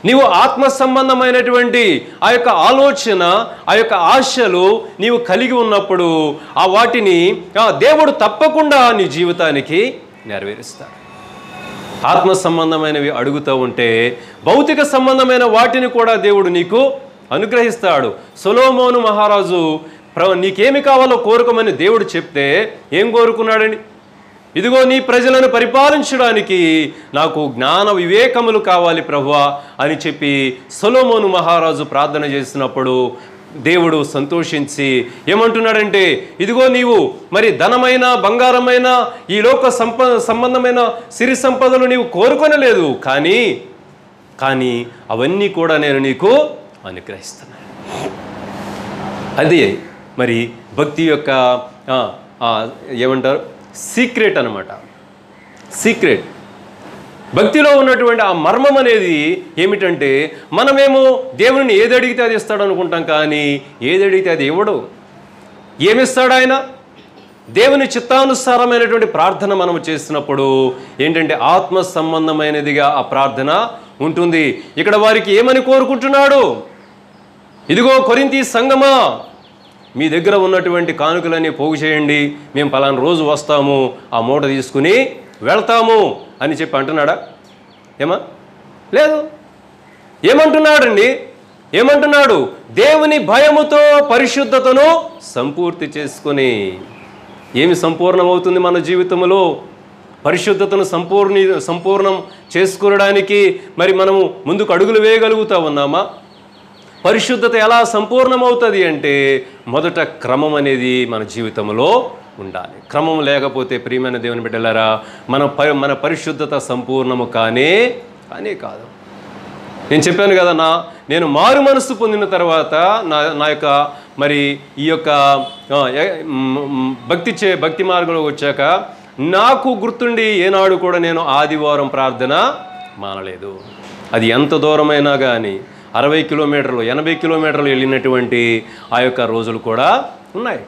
నీవు ఆత్మ సంబంధమైనటువంటి ఆ యొక్క ఆలోచన, ఆ యొక్క ఆశలు నీవు కలిగి ఉన్నప్పుడు ఆ వాటిని దేవుడు తప్పకుండా నీ జీవితానికి నెరవేరుస్తాడు. ఆత్మ సంబంధమైనవి అడుగుతూ ఉంటే భౌతిక సంబంధమైన వాటిని కూడా దేవుడు నీకు అనుగ్రహిస్తాడు. సొలొమోను మహారాజు నీకేమి కావాలో కోరుకోమని దేవుడు చెప్తే ఏం కోరుకున్నాడండి? ఇదిగో నీ ప్రజలను పరిపాలించడానికి నాకు జ్ఞాన వివేకములు కావాలి ప్రభువా అని చెప్పి సొలొమోను మహారాజు ప్రార్థన చేసినప్పుడు దేవుడు సంతోషించి ఏమంటున్నాడంటే, ఇదిగో నీవు మరి ధనమైన బంగారమైన ఈ లోక సంప సంబంధమైన సిరి సంపదలు నీవు కోరుకొనలేదు, కానీ కానీ అవన్నీ కూడా నేను నీకు అనుగ్రహిస్తున్నాను. అది మరి భక్తి యొక్క ఏమంటారు సీక్రెట్ అన్నమాట. సీక్రెట్ భక్తిలో ఉన్నటువంటి ఆ మర్మం అనేది ఏమిటంటే, మనమేమో దేవుని ఏది అడిగితే అది ఇస్తాడు అనుకుంటాం, కానీ ఏది అడిగితే అది ఇవ్వడు. ఏమిస్తాడు ఆయన? దేవుని చిత్తానుసారమైనటువంటి ప్రార్థన మనము చేసినప్పుడు ఏంటంటే ఆత్మ సంబంధమైనదిగా ఆ ప్రార్థన ఉంటుంది. ఇక్కడ వారికి ఏమని కోరుకుంటున్నాడు? ఇదిగో కొరింథీ సంఘమా, మీ దగ్గర ఉన్నటువంటి కానుకలన్నీ పోగు చేయండి, మేము పలానా రోజు వస్తాము, ఆ మూట తీసుకుని వెళ్తాము అని చెప్పి అంటున్నాడా? ఏమా? లేదు. ఏమంటున్నాడండి? ఏమంటున్నాడు? దేవుని భయముతో పరిశుద్ధతను సంపూర్తి చేసుకుని. ఏమి సంపూర్ణమవుతుంది మన జీవితంలో? పరిశుద్ధతను సంపూర్ణ సంపూర్ణం చేసుకునడానికి మరి మనము ముందుకు అడుగులు వేయగలుగుతా ఉన్నామా? పరిశుద్ధత ఎలా సంపూర్ణమవుతుంది అంటే మొదట క్రమం అనేది మన జీవితంలో ఉండాలి. క్రమం లేకపోతే ప్రియమైన దేవుని బిడ్డలారా మన పరి మన పరిశుద్ధత సంపూర్ణము కానే కానే కాదు. నేను చెప్పాను కదా, నా నేను మారు మనసు పొందిన తర్వాత నా నా యొక్క మరి ఈ యొక్క భక్తి చే భక్తి మార్గంలో వచ్చాక నాకు గుర్తుండి ఏనాడు కూడా నేను ఆదివారం ప్రార్థన మానలేదు. అది ఎంత దూరమైనా కానీ అరవై కిలోమీటర్లు ఎనభై కిలోమీటర్లు వెళ్ళినటువంటి ఆ యొక్క రోజులు కూడా ఉన్నాయి.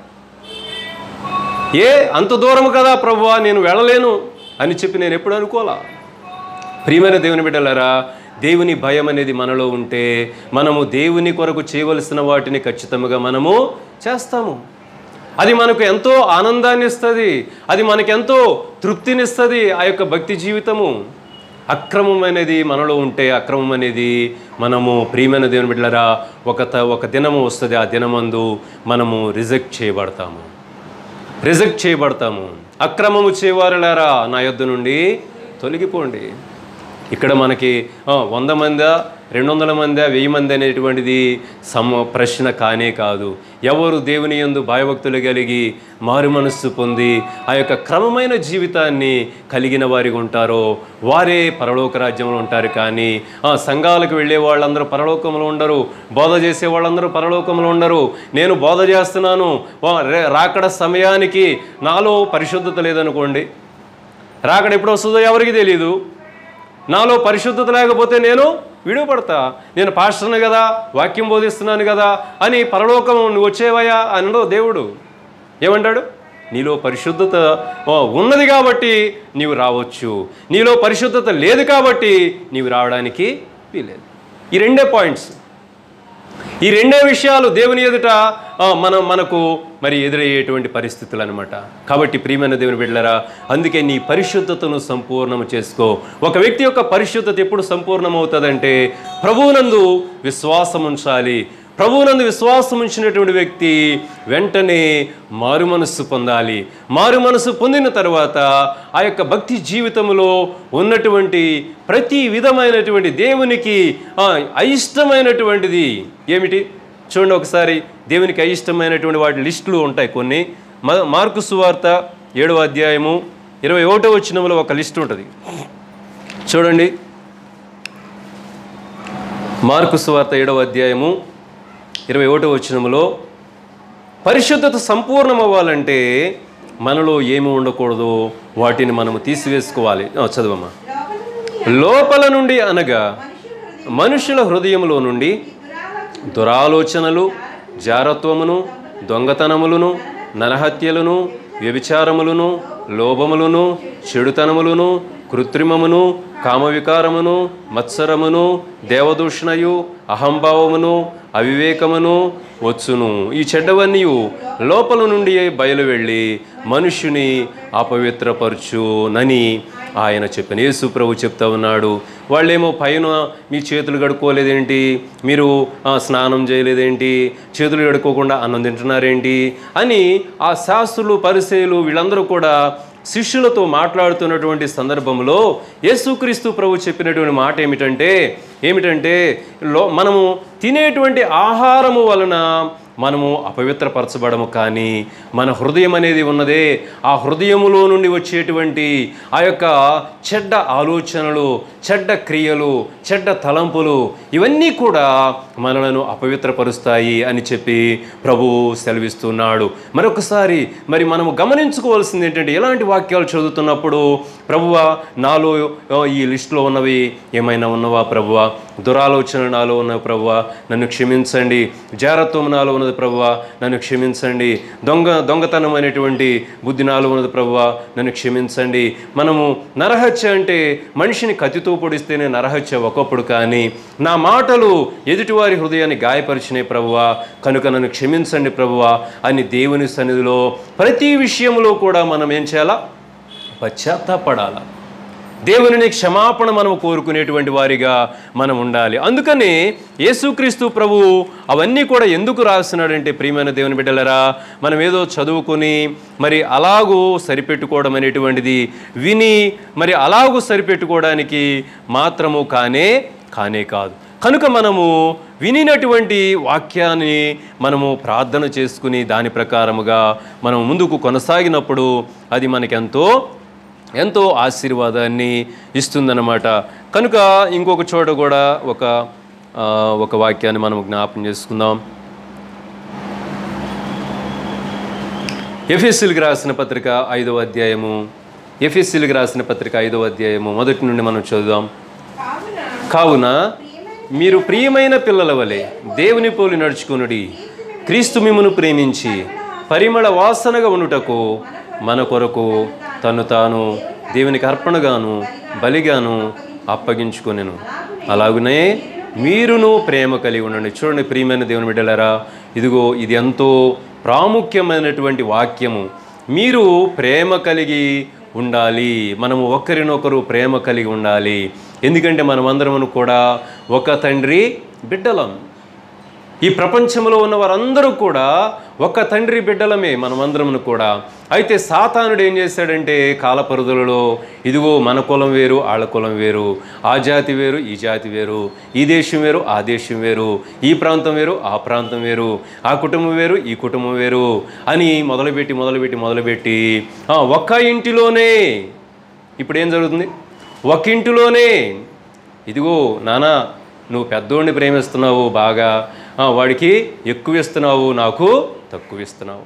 ఏ అంత దూరం కదా ప్రభువా, నేను వెళ్ళలేను అని చెప్పి నేను ఎప్పుడు అనుకోలా. ప్రియమైన దేవుని బిడ్డలారా, దేవుని భయం అనేది మనలో ఉంటే మనము దేవుని కొరకు చేయవలసిన వాటిని ఖచ్చితంగా మనము చేస్తాము. అది మనకు ఎంతో ఆనందాన్ని ఇస్తుంది, అది మనకెంతో తృప్తినిస్తుంది. ఆ యొక్క భక్తి జీవితము అక్రమం అనేది మనలో ఉంటే అక్రమం అనేది మనము ప్రియమైన దేవుని బిడ్డలారా ఒక ఒక దినము వస్తుంది, ఆ దినమందు మనము రిజెక్ట్ చేయబడతాము రిజెక్ట్ చేయబడతాము అక్రమము చేయవారులారా నా యొద్ద నుండి తొలగిపోండి. ఇక్కడ మనకి వంద మందా రెండు వందల మందా వెయ్యి మంది అనేటువంటిది సమ ప్రశ్న కానే కాదు. ఎవరు దేవుని యందు భయభక్తులు కలిగి మారు మనస్సు పొంది ఆ యొక్క క్రమమైన జీవితాన్ని కలిగిన వారికి ఉంటారో వారే పరలోక రాజ్యంలో ఉంటారు. కానీ సంఘాలకు వెళ్ళే వాళ్ళందరూ పరలోకంలో ఉండరు, బోధ చేసే వాళ్ళందరూ పరలోకంలో ఉండరు. నేను బోధ చేస్తున్నాను, రాకడ సమయానికి నాలో పరిశుద్ధత లేదనుకోండి, రాకడ ఎప్పుడు వస్తుందో ఎవరికి తెలియదు. నాలో పరిశుద్ధత లేకపోతే నేను విడుపడతా. నేను పాస్టర్ని కదా, వాక్యం బోధిస్తున్నాను కదా అని పరలోకం నువ్వు వచ్చేవయా అనడో దేవుడు. ఏమంటాడు? నీలో పరిశుద్ధత ఉన్నది కాబట్టి నీవు రావచ్చు, నీలో పరిశుద్ధత లేదు కాబట్టి నీవు రావడానికి వీలేదు. ఈ రెండే పాయింట్స్, ఈ రెండే విషయాలు దేవుని ఎదుట మనం మనకు మరి ఎదురయ్యేటువంటి పరిస్థితులు అనమాట. కాబట్టి ప్రియమైన దేవుని బిడ్డలారా, అందుకే నీ పరిశుద్ధతను సంపూర్ణము చేసుకో. ఒక వ్యక్తి యొక్క పరిశుద్ధత ఎప్పుడు సంపూర్ణమవుతుందంటే ప్రభువునందు విశ్వాసం ఉంచాలి. ప్రభువునందు విశ్వాసం ఉంచినటువంటి వ్యక్తి వెంటనే మారు మనస్సు పొందాలి. మారు మనస్సు పొందిన తర్వాత ఆ యొక్క భక్తి జీవితంలో ఉన్నటువంటి ప్రతి విధమైనటువంటి దేవునికి అయిష్టమైనటువంటిది ఏమిటి చూడండి ఒకసారి. దేవునికి అయిష్టమైనటువంటి వాటి లిస్టులు ఉంటాయి కొన్ని. మార్కు సువార్త ఏడవ అధ్యాయము ఇరవై ఒకటో వచనంలో ఒక లిస్ట్ ఉంటుంది చూడండి. మార్కు సువార్త ఏడవ అధ్యాయము ఇరవై ఒకటో వచనంలో పరిశుద్ధత సంపూర్ణం అవ్వాలంటే మనలో ఏమి ఉండకూడదు, వాటిని మనము తీసివేసుకోవాలి. చదవమ్మా. లోపల నుండి అనగా మనుషుల హృదయంలో నుండి దురాలోచనలు, జారత్వమును, దొంగతనములను, నరహత్యలను, వ్యభిచారములను, లోభములను, చెడుతనములను, కృత్రిమమును, కామవికారమును, మత్సరమును, దేవదూషణయు, అహంభావమును, అవివేకమును వచ్చును. ఈ చెడ్డవన్నీ లోపల నుండి బయలు వెళ్ళి మనుష్యుని అపవిత్రపరచునని ఆయన చెప్పిన యేసు ప్రభు చెప్తా ఉన్నాడు. వాళ్ళేమో పైన మీ చేతులు కడుక్కోలేదేంటి, మీరు స్నానం చేయలేదేంటి, చేతులు కడుక్కోకుండా అన్నం తింటున్నారేంటి అని ఆ శాస్త్రులు, పరిసయ్యులు వీళ్ళందరూ కూడా శిష్యులతో మాట్లాడుతున్నటువంటి సందర్భంలో యేసుక్రీస్తు ప్రభు చెప్పినటువంటి మాట ఏమిటంటే ఏమిటంటే లో మనము తినేటువంటి ఆహారము వలన మనము అపవిత్రపరచబడము, కానీ మన హృదయం అనేది ఉన్నదే, ఆ హృదయములో నుండి వచ్చేటువంటి ఆ యొక్క చెడ్డ ఆలోచనలు, చెడ్డ క్రియలు, చెడ్డ తలంపులు ఇవన్నీ కూడా మనలను అపవిత్రపరుస్తాయి అని చెప్పి ప్రభు సెలవిస్తున్నాడు. మరొకసారి మరి మనము గమనించుకోవాల్సింది ఏంటంటే, ఎలాంటి వాక్యాలు చదువుతున్నప్పుడు ప్రభువా నాలో ఈ లిస్టులో ఉన్నవి ఏమైనా ఉన్నవా ప్రభువా, దురాలోచన నాలో ఉన్న ప్రభువా నన్ను క్షమించండి, జారత్వం నాలో ఉన్నది ప్రభువా నన్ను క్షమించండి, దొంగ దొంగతనం అనేటువంటి బుద్ధి నాలో ఉన్నది ప్రభువా నన్ను క్షమించండి. మనము నరహత్య అంటే మనిషిని కత్తితో పొడిస్తేనే నరహత్య ఒకప్పుడు, కానీ నా మాటలు ఎదుటివారి హృదయాన్ని గాయపరిచినాయి ప్రభువా కనుక నన్ను క్షమించండి ప్రభువా అని దేవుని సన్నిధిలో ప్రతి విషయంలో కూడా మనం ఏం చేయాలా, పశ్చాత్తాపడాల. దేవుని క్షమాపణ మనం కోరుకునేటువంటి వారిగా మనం ఉండాలి. అందుకని యేసుక్రీస్తు ప్రభు అవన్నీ కూడా ఎందుకు రాస్తున్నాడంటే, ప్రియమైన దేవుని బిడ్డలరా, మనం ఏదో చదువుకొని మరి అలాగూ సరిపెట్టుకోవడం అనేటువంటిది విని మరి అలాగూ సరిపెట్టుకోవడానికి మాత్రము కానే కానే కాదు. కనుక మనము వినినటువంటి వాక్యాన్ని మనము ప్రార్థన చేసుకుని దాని ప్రకారముగా మనం ముందుకు కొనసాగినప్పుడు అది మనకెంతో ఎంతో ఆశీర్వాదాన్ని ఇస్తుందన్నమాట. కనుక ఇంకొక చోట కూడా ఒక ఒక వాక్యాన్ని మనం జ్ఞాపకం చేసుకుందాం. ఎఫెసీయులకు రాసిన పత్రిక ఐదవ అధ్యాయము ఎఫెసీయులకు రాసిన పత్రిక ఐదవ అధ్యాయము మొదటి నుండి మనం చదువుదాం. కావున మీరు ప్రియమైన పిల్లల వలె దేవుని పోలి నడుచుకొనుడి, క్రీస్తు మిమ్మును ప్రేమించి పరిమళ వాసనగా ఉండుటకు మన కొరకు తను తాను దేవునికి అర్పణగాను బలిగాను అప్పగించుకొనెను. అలాగునే మీరును ప్రేమ కలిగి ఉండండి. చూడండి ప్రియమైన దేవుని బిడ్డలారా, ఇదిగో ఇది ఎంతో ప్రాముఖ్యమైనటువంటి వాక్యము. మీరు ప్రేమ కలిగి ఉండాలి, మనము ఒకరినొకరు ప్రేమ కలిగి ఉండాలి. ఎందుకంటే మనమందరము కూడా ఒక తండ్రి బిడ్డలం. ఈ ప్రపంచంలో ఉన్న వారందరూ కూడా ఒక తండ్రి బిడ్డలమే మనమందరము కూడా. అయితే సాతానుడు ఏం చేశాడంటే కాలపరుదులలో ఇదిగో మన కులం వేరు వాళ్ళ కులం వేరు, ఆ జాతి వేరు ఈ జాతి వేరు, ఈ దేశం వేరు ఆ దేశం వేరు, ఈ ప్రాంతం వేరు ఆ ప్రాంతం వేరు, ఆ కుటుంబం వేరు ఈ కుటుంబం వేరు అని మొదలుపెట్టి మొదలుపెట్టి మొదలుపెట్టి ఒక్క ఇంటిలోనే ఇప్పుడు ఏం జరుగుతుంది, ఒక ఇంటిలోనే ఇదిగో నానా నువ్వు పెద్దోడిని ప్రేమిస్తున్నావు బాగా, వాడికి ఎక్కువ ఇస్తున్నావు నాకు తక్కువ ఇస్తున్నావు,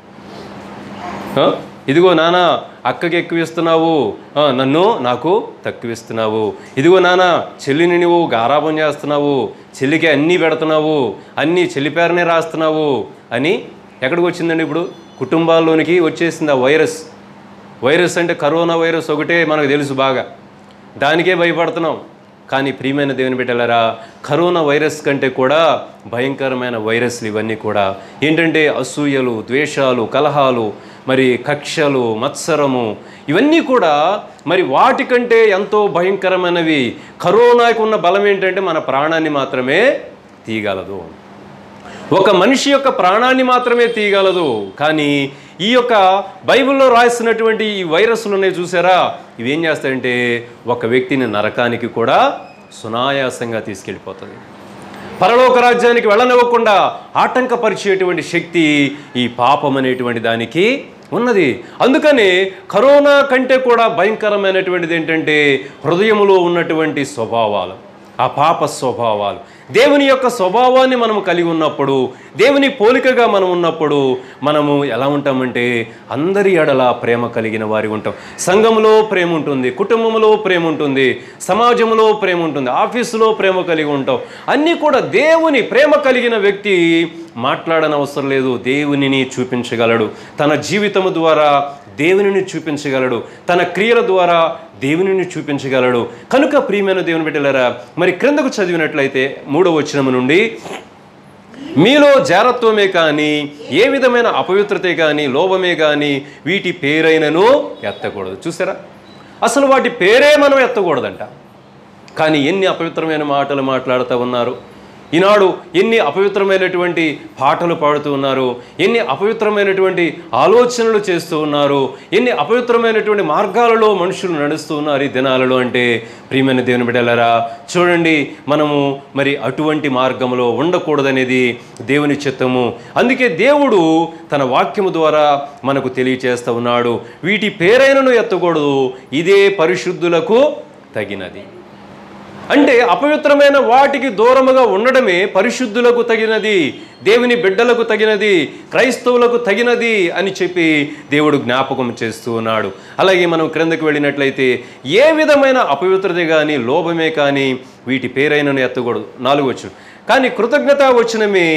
ఇదిగో నాన్న అక్కకి ఎక్కువ ఇస్తున్నావు నన్ను నాకు తక్కువ ఇస్తున్నావు, ఇదిగో నాన్న చెల్లిని నువ్వు గారాబం చేస్తున్నావు, చెల్లికి అన్నీ పెడుతున్నావు, అన్నీ చెల్లి పేరునే రాస్తున్నావు అని ఎక్కడికి వచ్చిందండి ఇప్పుడు కుటుంబాల్లోనికి వచ్చేసింది ఆ వైరస్. వైరస్ అంటే కరోనా వైరస్ ఒకటే మనకు తెలుసు బాగా, దానికే భయపడుతున్నాం. కానీ ప్రియమైన దేవుని బిడ్డలారా, కరోనా వైరస్ కంటే కూడా భయంకరమైన వైరస్లు ఇవన్నీ కూడా ఏంటంటే అసూయలు, ద్వేషాలు, కలహాలు, మరి కక్షలు, మత్సరము ఇవన్నీ కూడా మరి వాటికంటే ఎంతో భయంకరమైనవి. కరోనాకు ఉన్న బలం ఏంటంటే మన ప్రాణాన్ని మాత్రమే తీయగలదు, ఒక మనిషి యొక్క ప్రాణాన్ని మాత్రమే తీయగలదు. కానీ ఈ యొక్క బైబిల్లో రాసినటువంటి ఈ వైరస్లు ఉన్నాయి చూసారా, ఇవేం చేస్తాయంటే ఒక వ్యక్తిని నరకానికి కూడా సునాయాసంగా తీసుకెళ్ళిపోతుంది. పరలోక రాజ్యానికి వెళ్ళనివ్వకుండా ఆటంకపరిచేటువంటి శక్తి ఈ పాపం అనేటువంటి దానికి ఉన్నది. అందుకని కరోనా కంటే కూడా భయంకరమైనటువంటిది ఏంటంటే హృదయములో ఉన్నటువంటి స్వభావాలు, ఆ పాప స్వభావాలు. దేవుని యొక్క స్వభావాన్ని మనము కలిగి ఉన్నప్పుడు, దేవుని పోలికగా మనం ఉన్నప్పుడు మనము ఎలా ఉంటామంటే అందరి ఎడల ప్రేమ కలిగిన వారి ఉంటాం. సంఘంలో ప్రేమ ఉంటుంది, కుటుంబంలో ప్రేమ ఉంటుంది, సమాజంలో ప్రేమ ఉంటుంది, ఆఫీసులో ప్రేమ కలిగి ఉంటాం. అన్నీ కూడా దేవుని ప్రేమ కలిగిన వ్యక్తి మాట్లాడనవసరం లేదు, దేవునిని చూపించగలడు. తన జీవితము ద్వారా దేవునిని చూపించగలడు, తన క్రియల ద్వారా దేవునిని చూపించగలడు. కనుక ప్రియమైన దేవుని బిడ్డలారా, మరి క్రిందకు చదివినట్లయితే మూడవ వచనము నుండి, మీలో జారత్వమే కానీ ఏ విధమైన అపవిత్రతే కానీ లోభమే కానీ వీటి పేరైనను ఎత్తకూడదు. చూసారా, అసలు వాటి పేరే మనం ఎత్తకూడదంట. కానీ ఎన్ని అపవిత్రమైన మాటలు మాట్లాడుతూ ఉన్నారు ఈనాడు, ఎన్ని అపవిత్రమైనటువంటి పాటలు పాడుతూ ఉన్నారు, ఎన్ని అపవిత్రమైనటువంటి ఆలోచనలు చేస్తూ ఉన్నారు, ఎన్ని అపవిత్రమైనటువంటి మార్గాలలో మనుషులు నడుస్తూ ఉన్నారు ఈ దినాలలో. అంటే ప్రియమైన దేవుని బిడ్డలారా, చూడండి, మనము మరి అటువంటి మార్గంలో ఉండకూడదనేది దేవుని చిత్తము. అందుకే దేవుడు తన వాక్యము ద్వారా మనకు తెలియచేస్తూ ఉన్నాడు, వీటి పేరైనను ఎత్తకూడదు, ఇదే పరిశుద్ధులకు తగినది. అంటే అపవిత్రమైన వాటికి దూరముగా ఉండడమే పరిశుద్ధులకు తగినది, దేవుని బిడ్డలకు తగినది, క్రైస్తవులకు తగినది అని చెప్పి దేవుడు జ్ఞాపకం చేస్తూ ఉన్నాడు. అలాగే మనం క్రిందకు వెళ్ళినట్లయితే ఏ విధమైన అపవిత్రత కానీ లోభమే కానీ వీటి పేరైనను ఎత్తకూడదు. నాలుగు వచనం, కానీ కృతజ్ఞతా వచనమే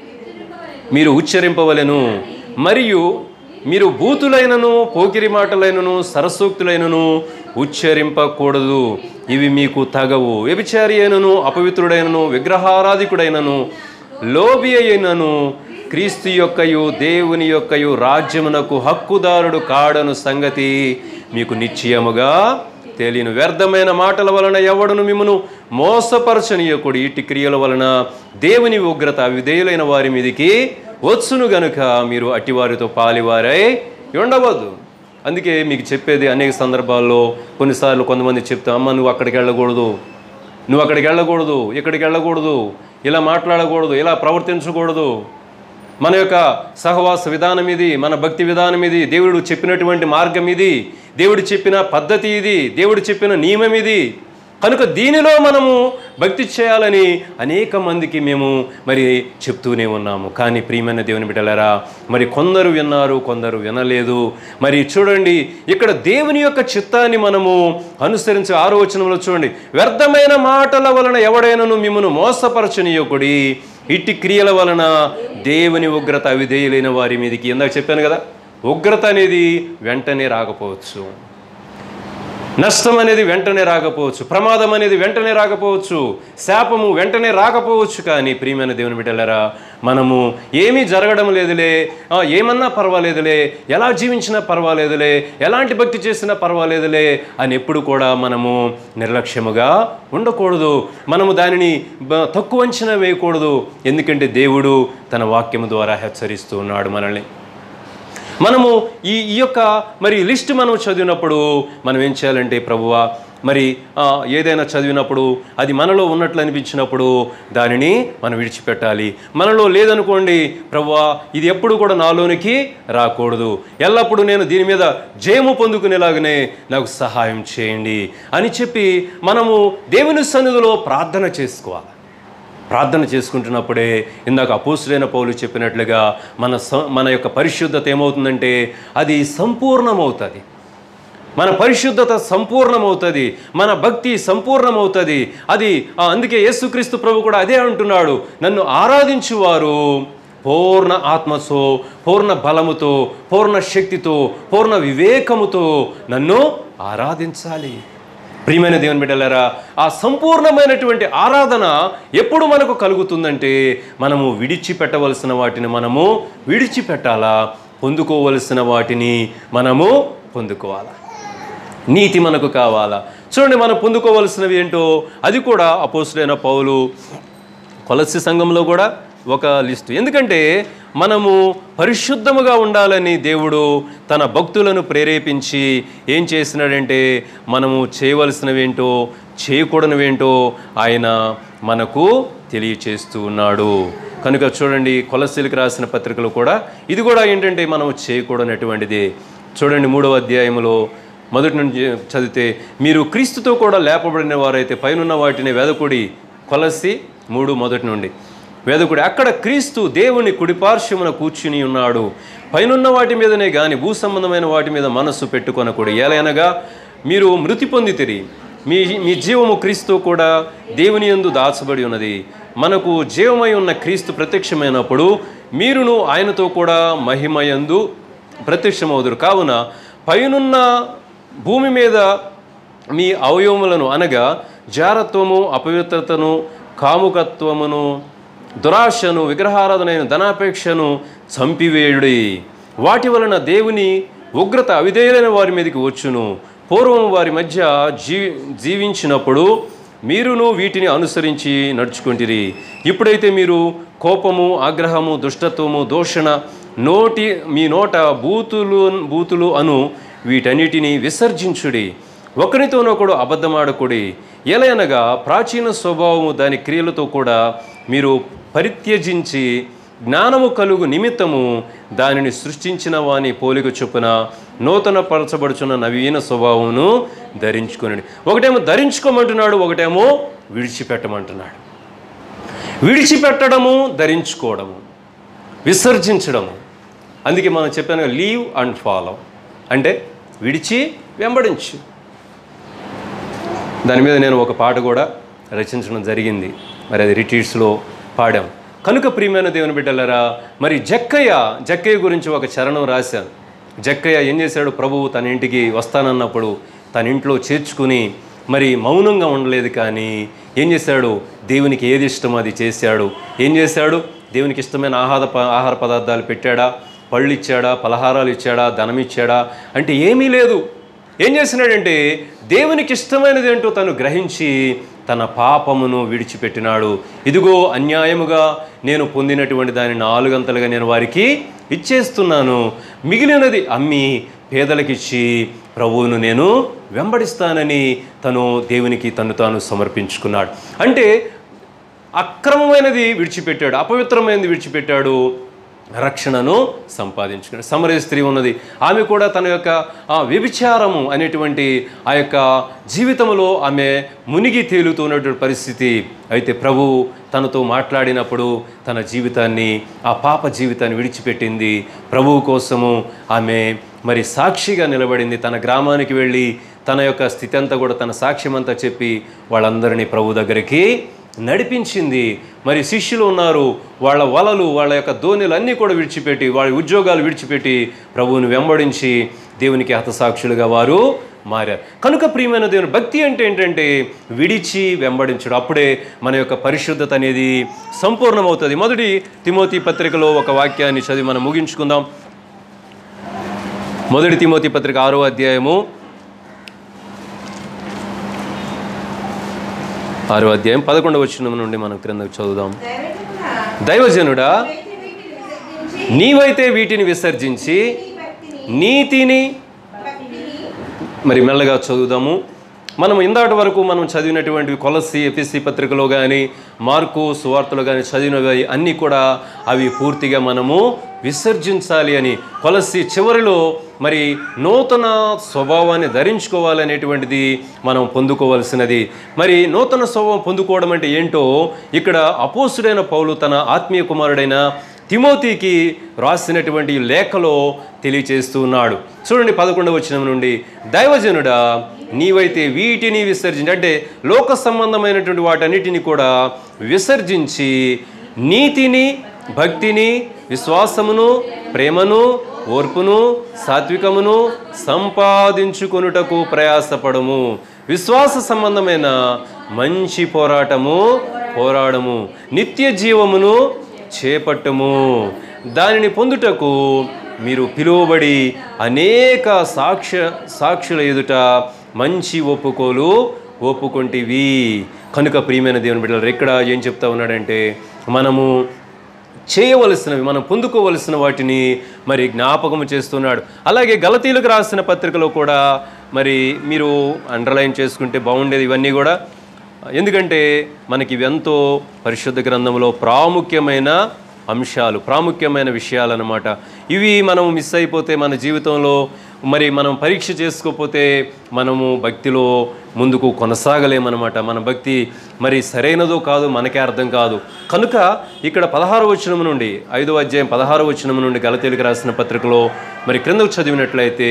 మీరు ఉచ్చరింపవలెను, మరియు మీరు బూతులైనను పోకిరి మాటలైనను సరసూక్తులైనను ఉచ్చరింపకూడదు, ఇవి మీకు తగవు. వ్యభిచారి అయినను అపవిత్రుడైనను విగ్రహారాధికుడైనను లోబి అయినను క్రీస్తు యొక్కయు దేవుని యొక్కయు రాజ్యమునకు హక్కుదారుడు కాడను సంగతి మీకు నిశ్చయముగా తెలియను. వ్యర్థమైన మాటల వలన ఎవడును మిమ్మును మోసపరచనీయకుడు, ఇట్టి క్రియల వలన దేవుని ఉగ్రత విధేయులైన వారి మీదికి వచ్చును గనుక మీరు అట్టివారితో పాలివారై ఉండవద్దు. అందుకే మీకు చెప్పేది, అనేక సందర్భాల్లో కొన్నిసార్లు కొంతమంది చెప్తాం, అమ్మ నువ్వు అక్కడికి వెళ్ళకూడదు, నువ్వు అక్కడికి వెళ్ళకూడదు, ఇక్కడికి వెళ్ళకూడదు, ఇలా మాట్లాడకూడదు, ఇలా ప్రవర్తించకూడదు. మన యొక్క సహవాస విధానం ఇది, మన భక్తి విధానం ఇది, దేవుడు చెప్పినటువంటి మార్గం ఇది, దేవుడు చెప్పిన పద్ధతి ఇది, దేవుడు చెప్పిన నియమం ఇది. కనుక దీనిలో మనము భక్తి చేయాలని అనేక మందికి మేము మరి చెప్తూనే ఉన్నాము. కానీ ప్రియమైన దేవుని బిడ్డలారా, మరి కొందరు విన్నారు, కొందరు వినలేదు. మరి చూడండి, ఇక్కడ దేవుని యొక్క చిత్తాన్ని మనము అనుసరించి ఆరో వచనంలో చూడండి, వ్యర్థమైన మాటల వలన ఎవడైనను మిమ్మును మోసపరచనీయకుడి, ఇట్టి క్రియల వలన దేవుని ఉగ్రత అవిధేయులైన వారి మీదకి. ఇందాక చెప్పాను కదా, ఉగ్రత అనేది వెంటనే రాకపోవచ్చు, నష్టం అనేది వెంటనే రాకపోవచ్చు, ప్రమాదం అనేది వెంటనే రాకపోవచ్చు, శాపము వెంటనే రాకపోవచ్చు. కానీ ప్రియమైన దేవుని బిడ్డలారా, మనము ఏమీ జరగడం లేదులే, ఏమన్నా పర్వాలేదులే, ఎలా జీవించినా పర్వాలేదులే, ఎలాంటి భక్తి చేసినా పర్వాలేదులే అని ఎప్పుడు కూడా మనము నిర్లక్ష్యముగా ఉండకూడదు. మనము దానిని తక్కువ అంచనా వేయకూడదు. ఎందుకంటే దేవుడు తన వాక్యము ద్వారా హెచ్చరిస్తూ ఉన్నాడు మనల్ని. మనము ఈ ఈ యొక్క మరి లిస్ట్ మనం చదివినప్పుడు మనం ఏం చేయాలంటే, ప్రభువా మరి ఏదైనా చదివినప్పుడు అది మనలో ఉన్నట్లు అనిపించినప్పుడు దానిని మనం విడిచిపెట్టాలి. మనలో లేదనుకోండి, ప్రభువా ఇది ఎప్పుడు కూడా నాలోనికి రాకూడదు, ఎల్లప్పుడూ నేను దీని మీద జయము పొందుకునేలాగానే నాకు సహాయం చేయండి అని చెప్పి మనము దేవుని సన్నిధిలో ప్రార్థన చేసుకోవాలి. ప్రార్థన చేసుకుంటున్నప్పుడే ఇందాక అపోస్తులైన పౌలు చెప్పినట్లుగా మన మన యొక్క పరిశుద్ధత ఏమవుతుందంటే అది సంపూర్ణమవుతుంది. మన పరిశుద్ధత సంపూర్ణమవుతుంది, మన భక్తి సంపూర్ణమవుతుంది. అది అందుకే యేసుక్రీస్తు ప్రభు కూడా అదే అంటున్నాడు, నన్ను ఆరాధించువారు పూర్ణ ఆత్మతో, పూర్ణ బలముతో, పూర్ణ శక్తితో, పూర్ణ వివేకముతో నన్ను ఆరాధించాలి. ప్రియమైన దేవుని బిడ్డలారా, ఆ సంపూర్ణమైనటువంటి ఆరాధన ఎప్పుడు మనకు కలుగుతుందంటే మనము విడిచిపెట్టవలసిన వాటిని మనము విడిచిపెట్టాలా, పొందుకోవలసిన వాటిని మనము పొందుకోవాలా. నీతి మనకు కావాలా. చూడండి, మనం పొందుకోవలసినవి ఏంటో అది కూడా అపోస్తులైన పౌలు కొలస్సీ సంఘంలో కూడా ఒక లిస్టు. ఎందుకంటే మనము పరిశుద్ధముగా ఉండాలని దేవుడు తన భక్తులను ప్రేరేపించి ఏం చేసినాడంటే మనము చేయవలసినవేంటో చేయకూడనివేంటో ఆయన మనకు తెలియచేస్తూ ఉన్నాడు. కనుక చూడండి, కొలస్సీలకు రాసిన పత్రికలు కూడా ఇది కూడా ఏంటంటే మనం చేయకూడనటువంటిది. చూడండి, మూడవ అధ్యాయంలో మొదటి నుంచి చదివితే, మీరు క్రీస్తుతో కూడా లేపబడిన వారైతే పైనున్న వాటిని వెదకుడి. కొలస్సీ మూడు మొదటి నుండి వేదకుడు, అక్కడ క్రీస్తు దేవుని కుడిపార్శ్వమున కూర్చుని ఉన్నాడు. పైనున్న వాటి మీదనే గాని భూ సంబంధమైన వాటి మీద మనస్సు పెట్టుకొనకూడదు. ఎలయనగా మీరు మృతి పొందితిరి, మీ మీ జీవము క్రీస్తు కూడా దేవుని యందు దాచబడి ఉన్నది. మనకు జీవమై ఉన్న క్రీస్తు ప్రత్యక్షమైనప్పుడు మీరును ఆయనతో కూడా మహిమయందు ప్రత్యక్షమవుదురు. కావున పైనున్న భూమి మీద మీ అవయవములను అనగా జారత్వము, అపవిత్రతను, కాముకత్వమును, దురాశను, విగ్రహారాధనైన ధనాపేక్షను చంపివేయుడి. వాటి వలన దేవుని ఉగ్రత అవిధేయులైన వారి మీదకి వచ్చును. పూర్వం వారి మధ్య జీ జీవించినప్పుడు మీరును వీటిని అనుసరించి నడుచుకుంటిరి. ఇప్పుడైతే మీరు కోపము, ఆగ్రహము, దుష్టత్వము, దూషణ, నోటి మీ నోట బూతులు బూతులు అను వీటన్నిటిని విసర్జించుడి. ఒకరితోనొకడు అబద్ధమాడకుడి. ఎలయనగా ప్రాచీన స్వభావము దాని క్రియలతో కూడా మీరు పరిత్యజించి జ్ఞానము కలుగు నిమిత్తము దానిని సృష్టించిన వాని పోలిక చొప్పున నూతన పరచబడుచున్న నవీన స్వభావమును ధరించుకుని. ఒకటేమో ధరించుకోమంటున్నాడు, ఒకటేమో విడిచిపెట్టమంటున్నాడు. విడిచిపెట్టడము, ధరించుకోవడము, విసర్జించడము. అందుకే మనం చెప్పాను లీవ్ అండ్ ఫాలో అంటే విడిచి వెంబడించు. దాని మీద నేను ఒక పాట కూడా రచించడం జరిగింది. మరి అది రిట్రీట్స్లో పాడాం. కనుక ప్రియమైన దేవుని బిడ్డలారా, మరి జక్కయ్య జక్కయ్య గురించి ఒక చరణం రాశాను. జక్కయ్య ఏం చేశాడు? ప్రభువు తన ఇంటికి వస్తానన్నప్పుడు తన ఇంట్లో చేర్చుకుని మరి మౌనంగా ఉండలేదు, కానీ ఏం చేశాడు? దేవునికి ఏది ఇష్టమో అది చేశాడు. ఏం చేశాడు? దేవునికి ఇష్టమైన ఆహార ఆహార పదార్థాలు పెట్టాడా? పళ్ళు ఇచ్చాడా? పలహారాలు ఇచ్చాడా? ధనం ఇచ్చాడా? అంటే ఏమీ లేదు. ఏం చేసినాడంటే దేవునికి ఇష్టమైనది ఏంటో తను గ్రహించి తన పాపమును విడిచిపెట్టినాడు. ఇదిగో అన్యాయముగా నేను పొందినటువంటి దాన్ని నాలుగంతలుగా నేను వారికి ఇచ్చేస్తున్నాను, మిగిలినది అమ్మి పేదలకిచ్చి ప్రభువును నేను వెంబడిస్తానని తను దేవునికి తను తాను సమర్పించుకున్నాడు. అంటే అక్రమమైనది విడిచిపెట్టాడు, అపవిత్రమైనది విడిచిపెట్టాడు, రక్షణను సంపాదించుకున్నాడు. సమరయ స్త్రీ ఉన్నది, ఆమె కూడా తన యొక్క వ్యభిచారము అనేటువంటి ఆ యొక్క జీవితంలో ఆమె మునిగి తేలుతున్నటువంటి పరిస్థితి. అయితే ప్రభు తనతో మాట్లాడినప్పుడు తన జీవితాన్ని, ఆ పాప జీవితాన్ని విడిచిపెట్టింది. ప్రభువు కోసము ఆమె మరి సాక్షిగా నిలబడింది. తన గ్రామానికి వెళ్ళి తన యొక్క స్థితి అంతా కూడా, తన సాక్ష్యం అంతా చెప్పి వాళ్ళందరినీ ప్రభు దగ్గరికి నడిపించింది. మరి శిష్యులు ఉన్నారు, వాళ్ళ వలలు, వాళ్ళ యొక్క ధోనిలు అన్నీ కూడా విడిచిపెట్టి, వాళ్ళ ఉద్యోగాలు విడిచిపెట్టి ప్రభువుని వెంబడించి దేవునికి హతసాక్షులుగా వారు మారారు. కనుక ప్రియమైన దేవుని భక్తి అంటే ఏంటంటే విడిచి వెంబడించడం. అప్పుడే మన యొక్క పరిశుద్ధత అనేది సంపూర్ణమవుతుంది. మొదటి తిమోతి పత్రికలో ఒక వాక్యాన్ని చదివి మనం ముగించుకుందాం. మొదటి తిమోతి పత్రిక ఆరో అధ్యాయము ఆరో అధ్యాయం పదకొండవ వచనం నుండి మనం క్రిందకు చదువుదాం. దైవజనుడా, నీవైతే వీటిని విసర్జించి నీతిని, మరి మెల్లగా చదువుదాము. మనం ఇందాటి వరకు మనం చదివినటువంటి కొలస్సి, ఎఫెసీ పత్రికలో కానీ, మార్కు సువార్తలో కానీ చదివినవి అన్నీ కూడా అవి పూర్తిగా మనము విసర్జించాలి అని. కొలస్సి చివరిలో మరి నూతన స్వభావాన్ని ధరించుకోవాలనేటువంటిది మనం పొందుకోవాల్సినది. మరి నూతన స్వభావం పొందుకోవడం అంటే ఏంటో ఇక్కడ అపోస్తుడైన పౌలు తన ఆత్మీయ కుమారుడైన తిమోతికి రాసినటువంటి లేఖలో తెలియచేస్తూ ఉన్నాడు. చూడండి పదకొండవ వచనం నుండి, దైవజనుడా, నీవైతే వీటిని విసర్జించి, అంటే లోక సంబంధమైనటువంటి వాటన్నిటిని కూడా విసర్జించి నీతిని, భక్తిని, విశ్వాసమును, ప్రేమను, ఓర్పును, సాత్వికమును సంపాదించుకొనుటకు ప్రయాసపడము. విశ్వాస సంబంధమైన మంచి పోరాటము పోరాడము, నిత్య జీవమును చేపట్టము. దానిని పొందుటకు మీరు పిలువబడి అనేక సాక్ష్య సాక్షుల ఎదుట మంచి ఒప్పుకోలు ఒప్పుకొంటివి. కనుక ప్రియమైన దేవుని బిడ్డలారా, ఇక్కడ ఏం చెప్తా ఉన్నాడంటే మనము చేయవలసినవి, మనం పొందుకోవలసిన వాటిని మరి జ్ఞాపకము చేస్తున్నాడు. అలాగే గలతీలకు రాసిన పత్రికలో కూడా మరి మీరు అండర్లైన్ చేసుకుంటే బాగుండేది ఇవన్నీ కూడా. ఎందుకంటే మనకి ఇవి ఎంతో పరిశుద్ధ గ్రంథంలో ప్రాముఖ్యమైన అంశాలు, ప్రాముఖ్యమైన విషయాలు అన్నమాట. ఇవి మనం మిస్ అయిపోతే మన జీవితంలో మరి మనం పరీక్ష చేసుకోకపోతే మనము భక్తిలో ముందుకు కొనసాగలేమన్నమాట. మన భక్తి మరి సరైనదో కాదు మనకే అర్థం కాదు. కనుక ఇక్కడ పదహారవ వచనం నుండి, ఐదో అధ్యాయం పదహారవ వచనం నుండి గలతీయులకు రాసిన పత్రికలో మరి క్రిందకు చదివినట్లయితే,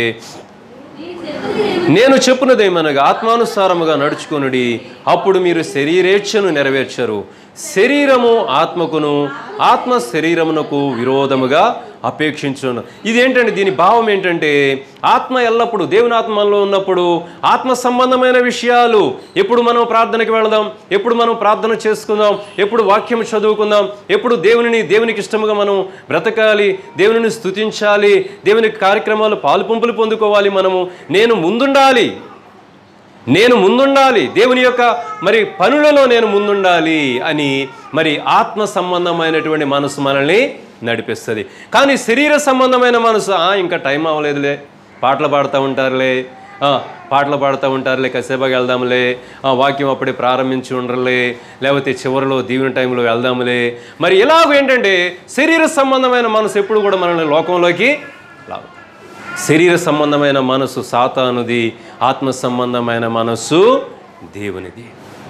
నేను చెప్పునదేమనగా ఆత్మానుసారముగా నడుచుకొనుడి, అప్పుడు మీరు శరీరేచ్ఛను నెరవేర్చరు. శరీరము ఆత్మకును, ఆత్మ శరీరమునకు విరోధముగా అపేక్షించును. ఇదేంటంటే దీని భావం ఏంటంటే, ఆత్మ ఎల్లప్పుడూ దేవుని ఆత్మలో ఉన్నప్పుడు ఆత్మ సంబంధమైన విషయాలు, ఎప్పుడు మనం ప్రార్థనకి వెళదాం, ఎప్పుడు మనం ప్రార్థన చేసుకుందాం, ఎప్పుడు వాక్యం చదువుకుందాం, ఎప్పుడు దేవునిని దేవునికి ఇష్టముగా మనం బ్రతకాలి, దేవునిని స్తుతించాలి, దేవుని కార్యక్రమాలు పాలుపంపులు పొందుకోవాలి. మనము నేను ముందుండాలి నేను ముందుండాలి దేవుని యొక్క మరి పనులలో నేను ముందుండాలి అని మరి ఆత్మ సంబంధమైనటువంటి మనసు మనల్ని నడిపిస్తుంది. కానీ శరీర సంబంధమైన మనసు ఇంకా టైం అవ్వలేదులే, పాటలు పాడుతూ ఉంటారులే పాటలు పాడుతూ ఉంటారులే కాసేపుగా వెళ్దాంలే, వాక్యం అప్పుడే ప్రారంభించి ఉండరులే, లేకపోతే చివరిలో దీవెన టైంలో వెళ్దాంలే. మరి ఇలాగ ఏంటంటే శరీర సంబంధమైన మనసు ఎప్పుడు కూడా మనల్ని లోకంలోకి లాగు. శరీర సంబంధమైన మనసు సాతానుది, ఆత్మ సంబంధమైన మనసు దేవునిది.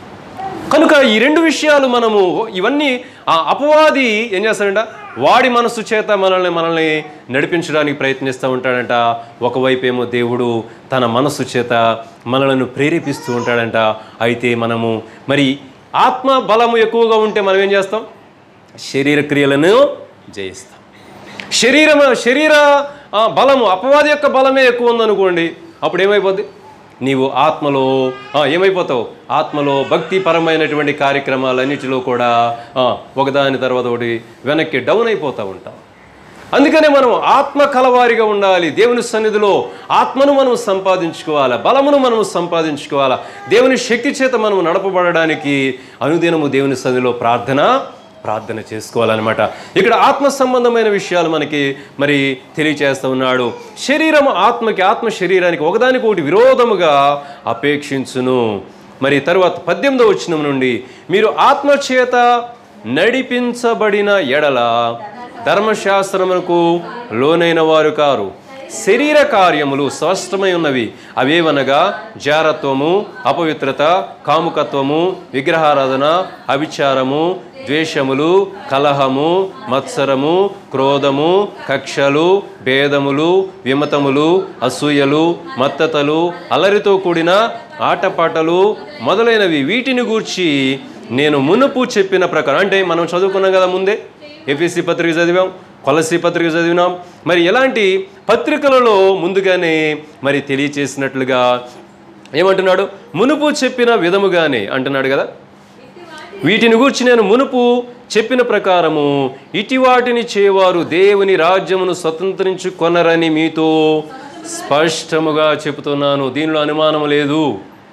కనుక ఈ రెండు విషయాలు మనము ఇవన్నీ ఆ అపవాది ఏం చేస్తాడంట, వాడి మనసు చేత మనల్ని మనల్ని నడిపించడానికి ప్రయత్నిస్తూ ఉంటాడంట. ఒకవైపు ఏమో దేవుడు తన మనసు చేత మనలను ప్రేరేపిస్తూ ఉంటాడంట. అయితే మనము మరి ఆత్మ బలము ఎక్కువగా ఉంటే మనం ఏం చేస్తాం, శరీర క్రియలను జయిస్తాం. శరీరం శరీర బలము అపవాది యొక్క బలమే ఎక్కువ ఉందనుకోండి, అప్పుడు ఏమైపోద్ది, నీవు ఆత్మలో ఏమైపోతావు, ఆత్మలో భక్తిపరమైనటువంటి కార్యక్రమాలన్నిటిలో కూడా ఒకదాని తర్వాత ఒకటి వెనక్కి డౌన్ అయిపోతూ ఉంటాం. అందుకనే మనం ఆత్మ కలవారిగా ఉండాలి. దేవుని సన్నిధిలో ఆత్మను మనం సంపాదించుకోవాలా, బలమును మనం సంపాదించుకోవాలా. దేవుని శక్తి చేత మనం నడపబడడానికి అనుదినము దేవుని సన్నిధిలో ప్రార్థన ప్రార్థన చేసుకోవాలన్నమాట. ఇక్కడ ఆత్మ సంబంధమైన విషయాలు మనకి మరి తెలియచేస్తూ ఉన్నాడు. శరీరము ఆత్మకి, ఆత్మ శరీరానికి ఒకదానికి ఒకటి విరోధముగా అపేక్షించును. మరి తరువాత పద్దెనిమిదవ వచనం నుండి, మీరు ఆత్మచేత నడిపించబడిన ఎడల ధర్మశాస్త్రమునకు లోనైన వారు కారు. శరీర కార్యములు స్పష్టమై ఉన్నవి. అవేవనగా జారత్వము, అపవిత్రత, కాముకత్వము, విగ్రహారాధన, అవిచారము, ద్వేషములు, కలహము, మత్సరము, క్రోధము, కక్షలు, భేదములు, విమతములు, అసూయలు, మత్తతలు, అలరితో కూడిన ఆటపాటలు మొదలైనవి. వీటిని గూర్చి నేను మునుపు చెప్పిన ప్రకారం, అంటే మనం చదువుకున్నాం కదా ముందే, ఎఫెసీ పత్రిక చదివాం, కొలసీ పత్రిక చదివినాం. మరి ఎలాంటి పత్రికలలో ముందుగానే మరి తెలియచేసినట్లుగా ఏమంటున్నాడు, మునుపు చెప్పిన విధముగానే అంటున్నాడు కదా. వీటిని గూర్చి నేను మునుపు చెప్పిన ప్రకారము ఇటి వాటిని చేయవారు దేవుని రాజ్యమును స్వతంత్రించుకొనరని మీతో స్పష్టముగా చెబుతున్నాను. దీనిలో అనుమానం లేదు.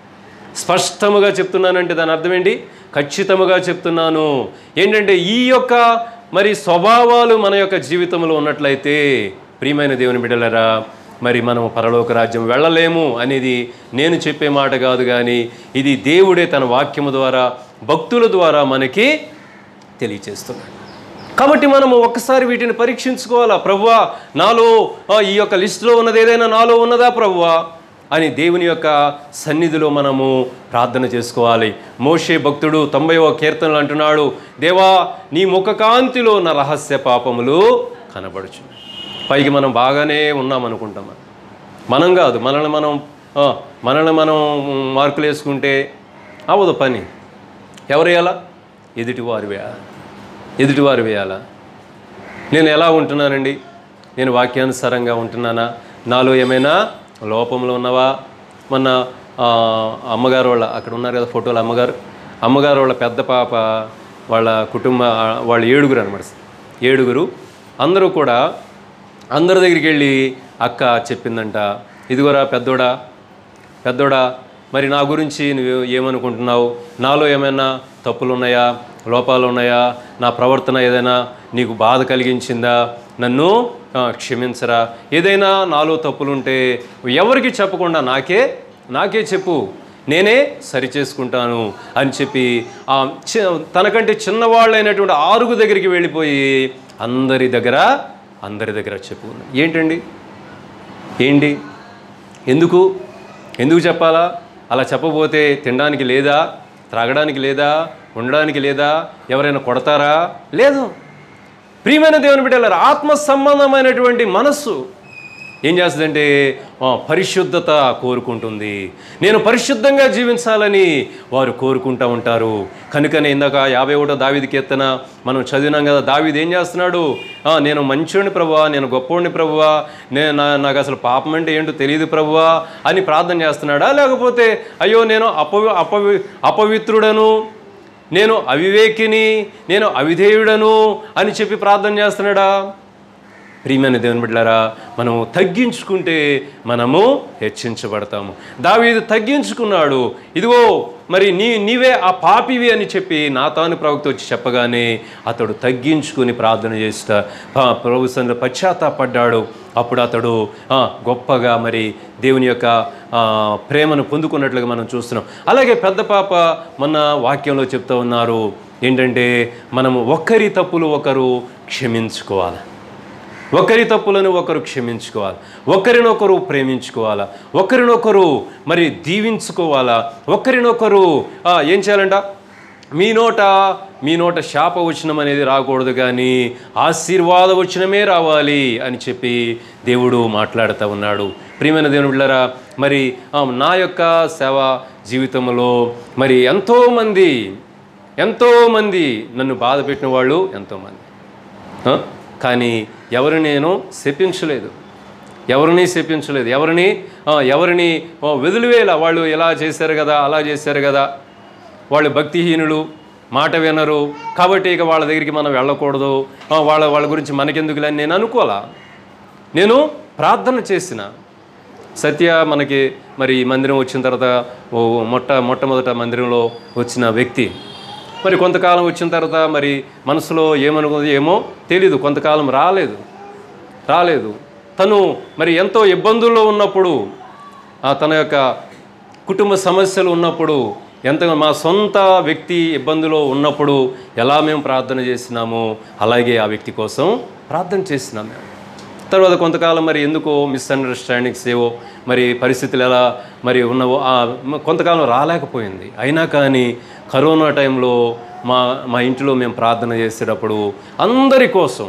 స్పష్టముగా చెప్తున్నానంటే దాని అర్థం ఏంటి, ఖచ్చితముగా చెప్తున్నాను. ఏంటంటే ఈ యొక్క మరి స్వభావాలు మన యొక్క జీవితంలో ఉన్నట్లయితే ప్రియమైన దేవుని బిడ్డలారా, మరి మనం పరలోక రాజ్యం వెళ్ళలేము అనేది నేను చెప్పే మాట కాదు, కానీ ఇది దేవుడే తన వాక్యము ద్వారా భక్తుల ద్వారా మనకి తెలియచేస్తున్నాడు. కాబట్టి మనము ఒక్కసారి వీటిని పరీక్షించుకోవాలా. ప్రభువా, నాలో ఈ యొక్క లిస్టులో ఉన్నది ఏదైనా నాలో ఉన్నదా ప్రభువా అని దేవుని యొక్క సన్నిధిలో మనము ప్రార్థన చేసుకోవాలి. మోషే భక్తుడు తొంభైవ కీర్తనలు అంటున్నాడు, దేవా నీ ముఖకాంతిలో నా రహస్య పాపములు కనబడుచు. పైకి మనం బాగానే ఉన్నామనుకుంటాం, మనం కాదు, మనల్ని మనం మనల్ని మనం మార్కులు వేసుకుంటే అవ్వదు పని. ఎవరు వేయాలా, ఎదుటివారు వేయాలా, ఎదుటివారు వేయాలా. నేను ఎలా ఉంటున్నానండి, నేను వాక్యానుసారంగా ఉంటున్నానా, నాలో ఏమైనా లోపంలో ఉన్నవా? మొన్న అమ్మగారు వాళ్ళ అక్కడ ఉన్నారు కదా ఫోటోలు, అమ్మగారు అమ్మగారు వాళ్ళ పెద్ద పాప వాళ్ళ కుటుంబ వాళ్ళు ఏడుగురు అనమాట, ఏడుగురు అందరూ కూడా అందరి దగ్గరికి వెళ్ళి అక్క చెప్పిందంట, ఇదిగోరా పెద్దోడా పెద్దోడా మరి నా గురించి నువ్వు ఏమనుకుంటున్నావు, నాలో ఏమైనా తప్పులు ఉన్నాయా, లోపాలు ఉన్నాయా, నా ప్రవర్తన ఏదైనా నీకు బాధ కలిగించిందా, నన్ను క్షమించరా, ఏదైనా నాలో తప్పులుంటే ఎవరికి చెప్పకుండా నాకే నాకే చెప్పు, నేనే సరి చేసుకుంటాను అని చెప్పి ఆ తనకంటే చిన్నవాళ్ళైనటువంటి ఆరుగు దగ్గరికి వెళ్ళిపోయి అందరి దగ్గర అందరి దగ్గర చెప్పుకున్నాడు. ఏంటండి ఏంటి ఎందుకు ఎందుకు చెప్పాలా? అలా చెప్పబోతే తినడానికి లేదా, త్రాగడానికి లేదా, ఉండడానికి లేదా, ఎవరైనా కొడతారా? లేదు. ప్రియమైన దేవుని బిడ్డలారా, ఆత్మ సంబంధమైనటువంటి మనస్సు ఏం చేస్తుందంటే పరిశుద్ధత కోరుకుంటుంది. నేను పరిశుద్ధంగా జీవించాలని వారు కోరుకుంటూ ఉంటారు. కనుకనే ఇందాక యాభై ఒకటో దావీదు కీర్తన మనం చదివినాం కదా. దావీదు ఏం చేస్తున్నాడు? నేను మంచోడిని ప్రభువా, నేను గొప్పోడిని ప్రభువా, నేను నాకు అసలు పాపం అంటే ఏంటో తెలియదు ప్రభువా అని ప్రార్థన చేస్తున్నాడా? లేకపోతే అయ్యో నేను అపవి అపవి అపవిత్రుడను, నేను అవివేకిని, నేను అవిధేయుడను అని చెప్పి ప్రార్థన చేస్తున్నాడా? ప్రియమైన దేవుని బిడ్డలారా, మనము తగ్గించుకుంటే మనము హెచ్చించబడతాము. దావీదు తగ్గించుకున్నాడు. ఇదిగో మరి నీ నీవే ఆ పాపివి అని చెప్పి నాతాను ప్రవక్త వచ్చి చెప్పగానే అతడు తగ్గించుకుని ప్రార్థన చేస్తా ప్రభు సన్నిధిలో పశ్చాత్తాపడ్డాడు. అప్పుడు అతడు గొప్పగా మరి దేవుని యొక్క ప్రేమను పొందుకున్నట్లుగా మనం చూస్తున్నాం. అలాగే పెద్ద పాప మొన్న వాక్యంలో చెప్తూ ఉన్నారు ఏంటంటే, మనము ఒకరి తప్పులు ఒకరు క్షమించుకోవాలి, ఒకరి తప్పులను ఒకరు క్షమించుకోవాలి, ఒకరినొకరు ప్రేమించుకోవాలా, ఒకరినొకరు మరి దీవించుకోవాలా, ఒకరినొకరు ఏం చేయాలంట? మీ నోట మీ నోట శాప వచనం అనేది రాకూడదు, కానీ ఆశీర్వాద వచనమే రావాలి అని చెప్పి దేవుడు మాట్లాడుతూ ఉన్నాడు. ప్రియమైన దేవుని బిడ్డలారా, మరి నా యొక్క సేవా జీవితంలో మరి ఎంతోమంది ఎంతోమంది నన్ను బాధ పెట్టిన వాళ్ళు ఎంతోమంది, కానీ ఎవరిని నేను శపించలేదు, ఎవరిని శపించలేదు, ఎవరిని ఎవరిని వదిలివేలా. వాళ్ళు ఎలా చేశారు కదా, అలా చేశారు కదా, వాళ్ళు భక్తిహీనులు, మాట వినరు, కాబట్టి ఇక వాళ్ళ దగ్గరికి మనం వెళ్ళకూడదు, వాళ్ళ వాళ్ళ గురించి మనకెందుకులే అని నేను అనుకోలా. నేను ప్రార్థన చేసిన సత్య మనకి మరి మందిరం వచ్చిన తర్వాత మొట్ట మొట్టమొదట మందిరంలో వచ్చిన వ్యక్తి మరి కొంతకాలం వచ్చిన తర్వాత మరి మనసులో ఏమనుకుంది ఏమో తెలీదు, కొంతకాలం రాలేదు రాలేదు తను మరి ఎంతో ఇబ్బందుల్లో ఉన్నప్పుడు, తన యొక్క కుటుంబ సమస్యలు ఉన్నప్పుడు, ఎంత మా సొంత వ్యక్తి ఇబ్బందులో ఉన్నప్పుడు ఎలా మేము ప్రార్థన చేసినామో అలాగే ఆ వ్యక్తి కోసం ప్రార్థన చేసినాం మేము. తర్వాత కొంతకాలం మరి ఎందుకో మిస్అండర్స్టాండింగ్స్ ఏవో మరి పరిస్థితులు ఎలా మరి ఉన్నవో కొంతకాలం రాలేకపోయింది. అయినా కానీ కరోనా టైంలో మా మా ఇంట్లో మేము ప్రార్థన చేసేటప్పుడు అందరి కోసం,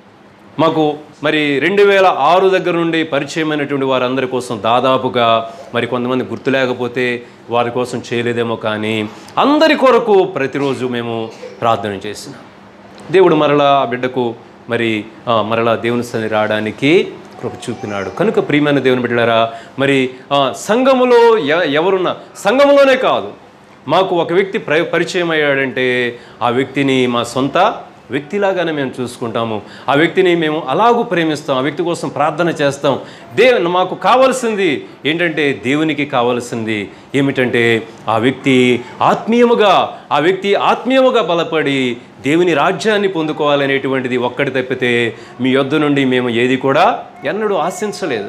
మాకు మరి రెండు వేల ఆరు దగ్గర నుండి పరిచయమైనటువంటి వారందరి కోసం దాదాపుగా మరి కొంతమంది గుర్తు లేకపోతే వారి కోసం చేయలేదేమో, కానీ అందరి కొరకు ప్రతిరోజు మేము ప్రార్థన చేసినాం. దేవుడు మరలా ఆ బిడ్డకు మరి మరలా దేవుని సన్నిధి రావడానికి కృప చూపినాడు. కనుక ప్రియమైన దేవుని బిడ్డలారా, మరి సంఘములో ఎవరున్నా, సంఘములోనే కాదు, మాకు ఒక వ్యక్తి పరిచయం అయ్యాడంటే ఆ వ్యక్తిని మా సొంత వ్యక్తిలాగానే మేము చూసుకుంటాము. ఆ వ్యక్తిని మేము అలాగూ ప్రేమిస్తాం, ఆ వ్యక్తి కోసం ప్రార్థన చేస్తాం. దేవు మాకు కావాల్సింది ఏంటంటే, దేవునికి కావాల్సింది ఏమిటంటే ఆ వ్యక్తి ఆత్మీయముగా ఆ వ్యక్తి ఆత్మీయముగా బలపడి దేవుని రాజ్యాన్ని పొందుకోవాలనేటువంటిది ఒక్కటి తప్పితే మీ యొద్ద నుండి మేము ఏది కూడా ఎన్నడూ ఆశించలేదు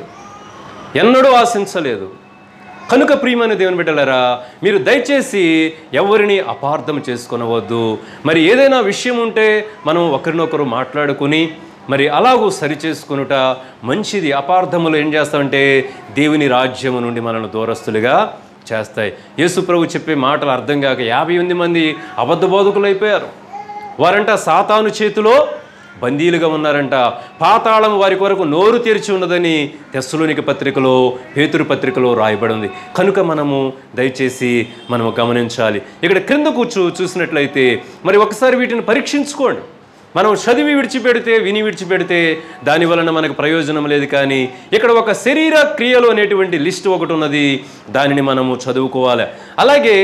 ఎన్నడూ ఆశించలేదు కనుక ప్రియమైన దేవుని బిడ్డలారా, మీరు దయచేసి ఎవరిని అపార్థం చేసుకొనవద్దు. మరి ఏదైనా విషయం ఉంటే మనం ఒకరినొకరు మాట్లాడుకుని మరి అలాగూ సరిచేసుకొనుట మంచిది. అపార్థములు ఏం చేస్తామంటే దేవుని రాజ్యము నుండి మనల్ని దూరస్తులుగా చేస్తాయి. యేసు ప్రభు చెప్పే మాటలు అర్థం కాక యాభై ఎనిమిది మంది అబద్ధ బోధకులు అయిపోయారు. వారంట సాతాను చేతిలో బందీలుగా ఉన్నారంట. పాతాళం వారి కొరకు నోరు తెరిచి ఉన్నదని తెస్సలోనిక పత్రికలో, పేతురు పత్రికలో రాయబడి ఉంది. కనుక మనము దయచేసి మనము గమనించాలి. ఇక్కడ క్రింద కూర్చు చూసినట్లయితే మరి ఒకసారి వీటిని పరీక్షించుకోండి. మనం చదివి విడిచిపెడితే, విని విడిచిపెడితే దాని వలన మనకు ప్రయోజనం లేదు. కానీ ఇక్కడ ఒక శరీర క్రియలు అనేటువంటి లిస్ట్ ఒకటి ఉన్నది, దానిని మనము చదువుకోవాలి. అలాగే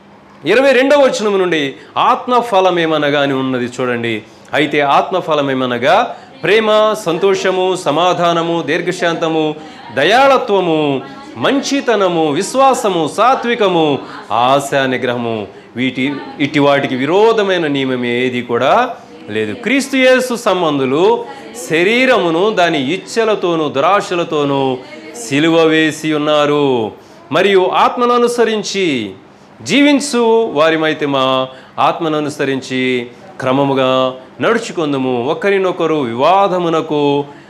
ఇరవై రెండవ వచనం నుండి ఆత్మఫలం ఏమనగా అని ఉన్నది చూడండి. అయితే ఆత్మఫలం ఏమనగా ప్రేమ, సంతోషము, సమాధానము, దీర్ఘశాంతము, దయాళత్వము, మంచితనము, విశ్వాసము, సాత్వికము, ఆశా నిగ్రహము. వీటి ఇటు వాటికి విరోధమైన నియమం ఏది కూడా లేదు. క్రీస్తు యేసు సంబంధులు శరీరమును దాని ఇచ్చలతోనూ దురాశలతోనూ సిలువ వేసి ఉన్నారు. మరియు ఆత్మను అనుసరించి జీవించు వారిమైతే మా ఆత్మను అనుసరించి క్రమముగా నడుచుకుందుము. ఒకరినొకరు వివాదమునకు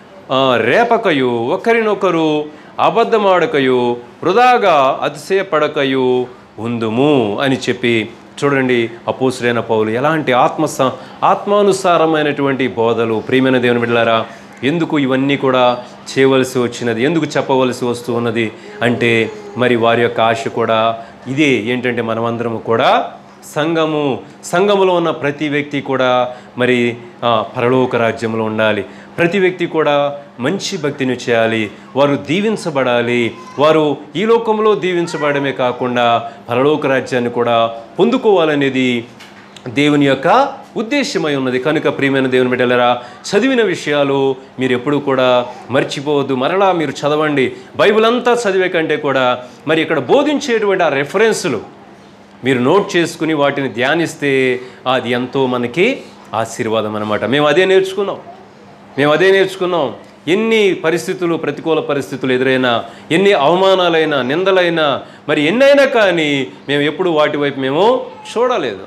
రేపకయు, ఒకరినొకరు అబద్ధమాడకయు, వృధాగా అతిశయపడకయు ఉందుము అని చెప్పి చూడండి అపోస్తలుడైన పౌలు ఎలాంటి ఆత్మ ఆత్మానుసారమైనటువంటి బోధలు. ప్రియమైన దేవుని బిడ్డలారా, ఎందుకు ఇవన్నీ కూడా చేయవలసి వచ్చినది, ఎందుకు చెప్పవలసి వస్తూ ఉన్నది అంటే మరి వారి యొక్క ఆశ కూడా ఇదే. ఏంటంటే మనమందరము కూడా సంఘము సంఘములో ఉన్న ప్రతి వ్యక్తి కూడా మరి పరలోక రాజ్యంలో ఉండాలి. ప్రతి వ్యక్తి కూడా మంచి భక్తిని చేయాలి, వారు దీవించబడాలి. వారు ఈ లోకంలో దీవించబడమే కాకుండా పరలోక రాజ్యాన్ని కూడా పొందుకోవాలనేది దేవుని యొక్క ఉద్దేశమై ఉన్నది. కనుక ప్రియమైన దేవుని బిడ్డలారా, చదివిన విషయాలు మీరు ఎప్పుడు కూడా మర్చిపోవద్దు. మరలా మీరు చదవండి. బైబిల్ అంతా చదివే కంటే కూడా మరి ఇక్కడ బోధించేటువంటి ఆ రెఫరెన్సులు మీరు నోట్ చేసుకుని వాటిని ధ్యానిస్తే అది ఎంతో మనకి ఆశీర్వాదం అన్నమాట. మేము అదే నేర్చుకున్నాం మేము అదే నేర్చుకున్నాం ఎన్ని పరిస్థితులు, ప్రతికూల పరిస్థితులు ఎదురైనా, ఎన్ని అవమానాలైనా, నిందలైనా, మరి ఎన్నైనా కానీ మేము ఎప్పుడు వాటి వైపు మేము చూడలేదు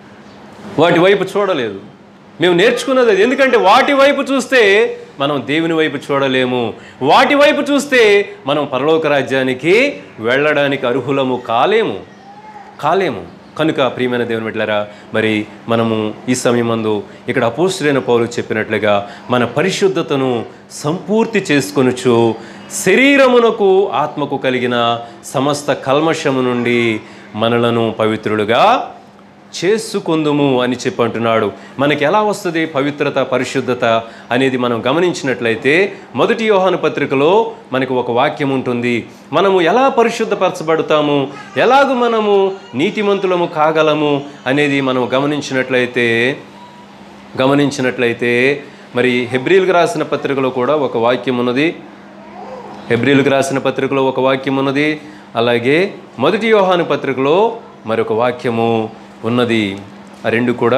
వాటి వైపు చూడలేదు మేము నేర్చుకున్నది అది. ఎందుకంటే వాటి వైపు చూస్తే మనం దేవుని వైపు చూడలేము. వాటి వైపు చూస్తే మనం పరలోక రాజ్యానికి వెళ్ళడానికి అర్హులము కాలేము కాలేము కనుక ప్రియమైన దేవుని బిడ్డలారా, మరి మనము ఈ సమయమందు ఇక్కడ అపోస్తలుడైన పౌలు చెప్పినట్లుగా మన పరిశుద్ధతను సంపూర్తి చేసుకొనుచు శరీరమునకు ఆత్మకు కలిగిన సమస్త కల్మషము నుండి మనలను పవిత్రులుగా చేసుకుందుము అని చెప్పి అంటున్నాడు. మనకి ఎలా వస్తుంది పవిత్రత, పరిశుద్ధత అనేది మనం గమనించినట్లయితే మొదటి యోహాను పత్రికలో మనకు ఒక వాక్యం ఉంటుంది. మనము ఎలా పరిశుద్ధపరచబడతాము, ఎలాగూ మనము నీతిమంతులము కాగలము అనేది మనం గమనించినట్లయితే గమనించినట్లయితే మరి హెబ్రీయులకు రాసిన పత్రికలో కూడా ఒక వాక్యం ఉన్నది. హెబ్రీయులకు రాసిన పత్రికలో ఒక వాక్యం ఉన్నది. అలాగే మొదటి యోహాను పత్రికలో మరొక వాక్యము ఉన్నది. ఆ రెండు కూడా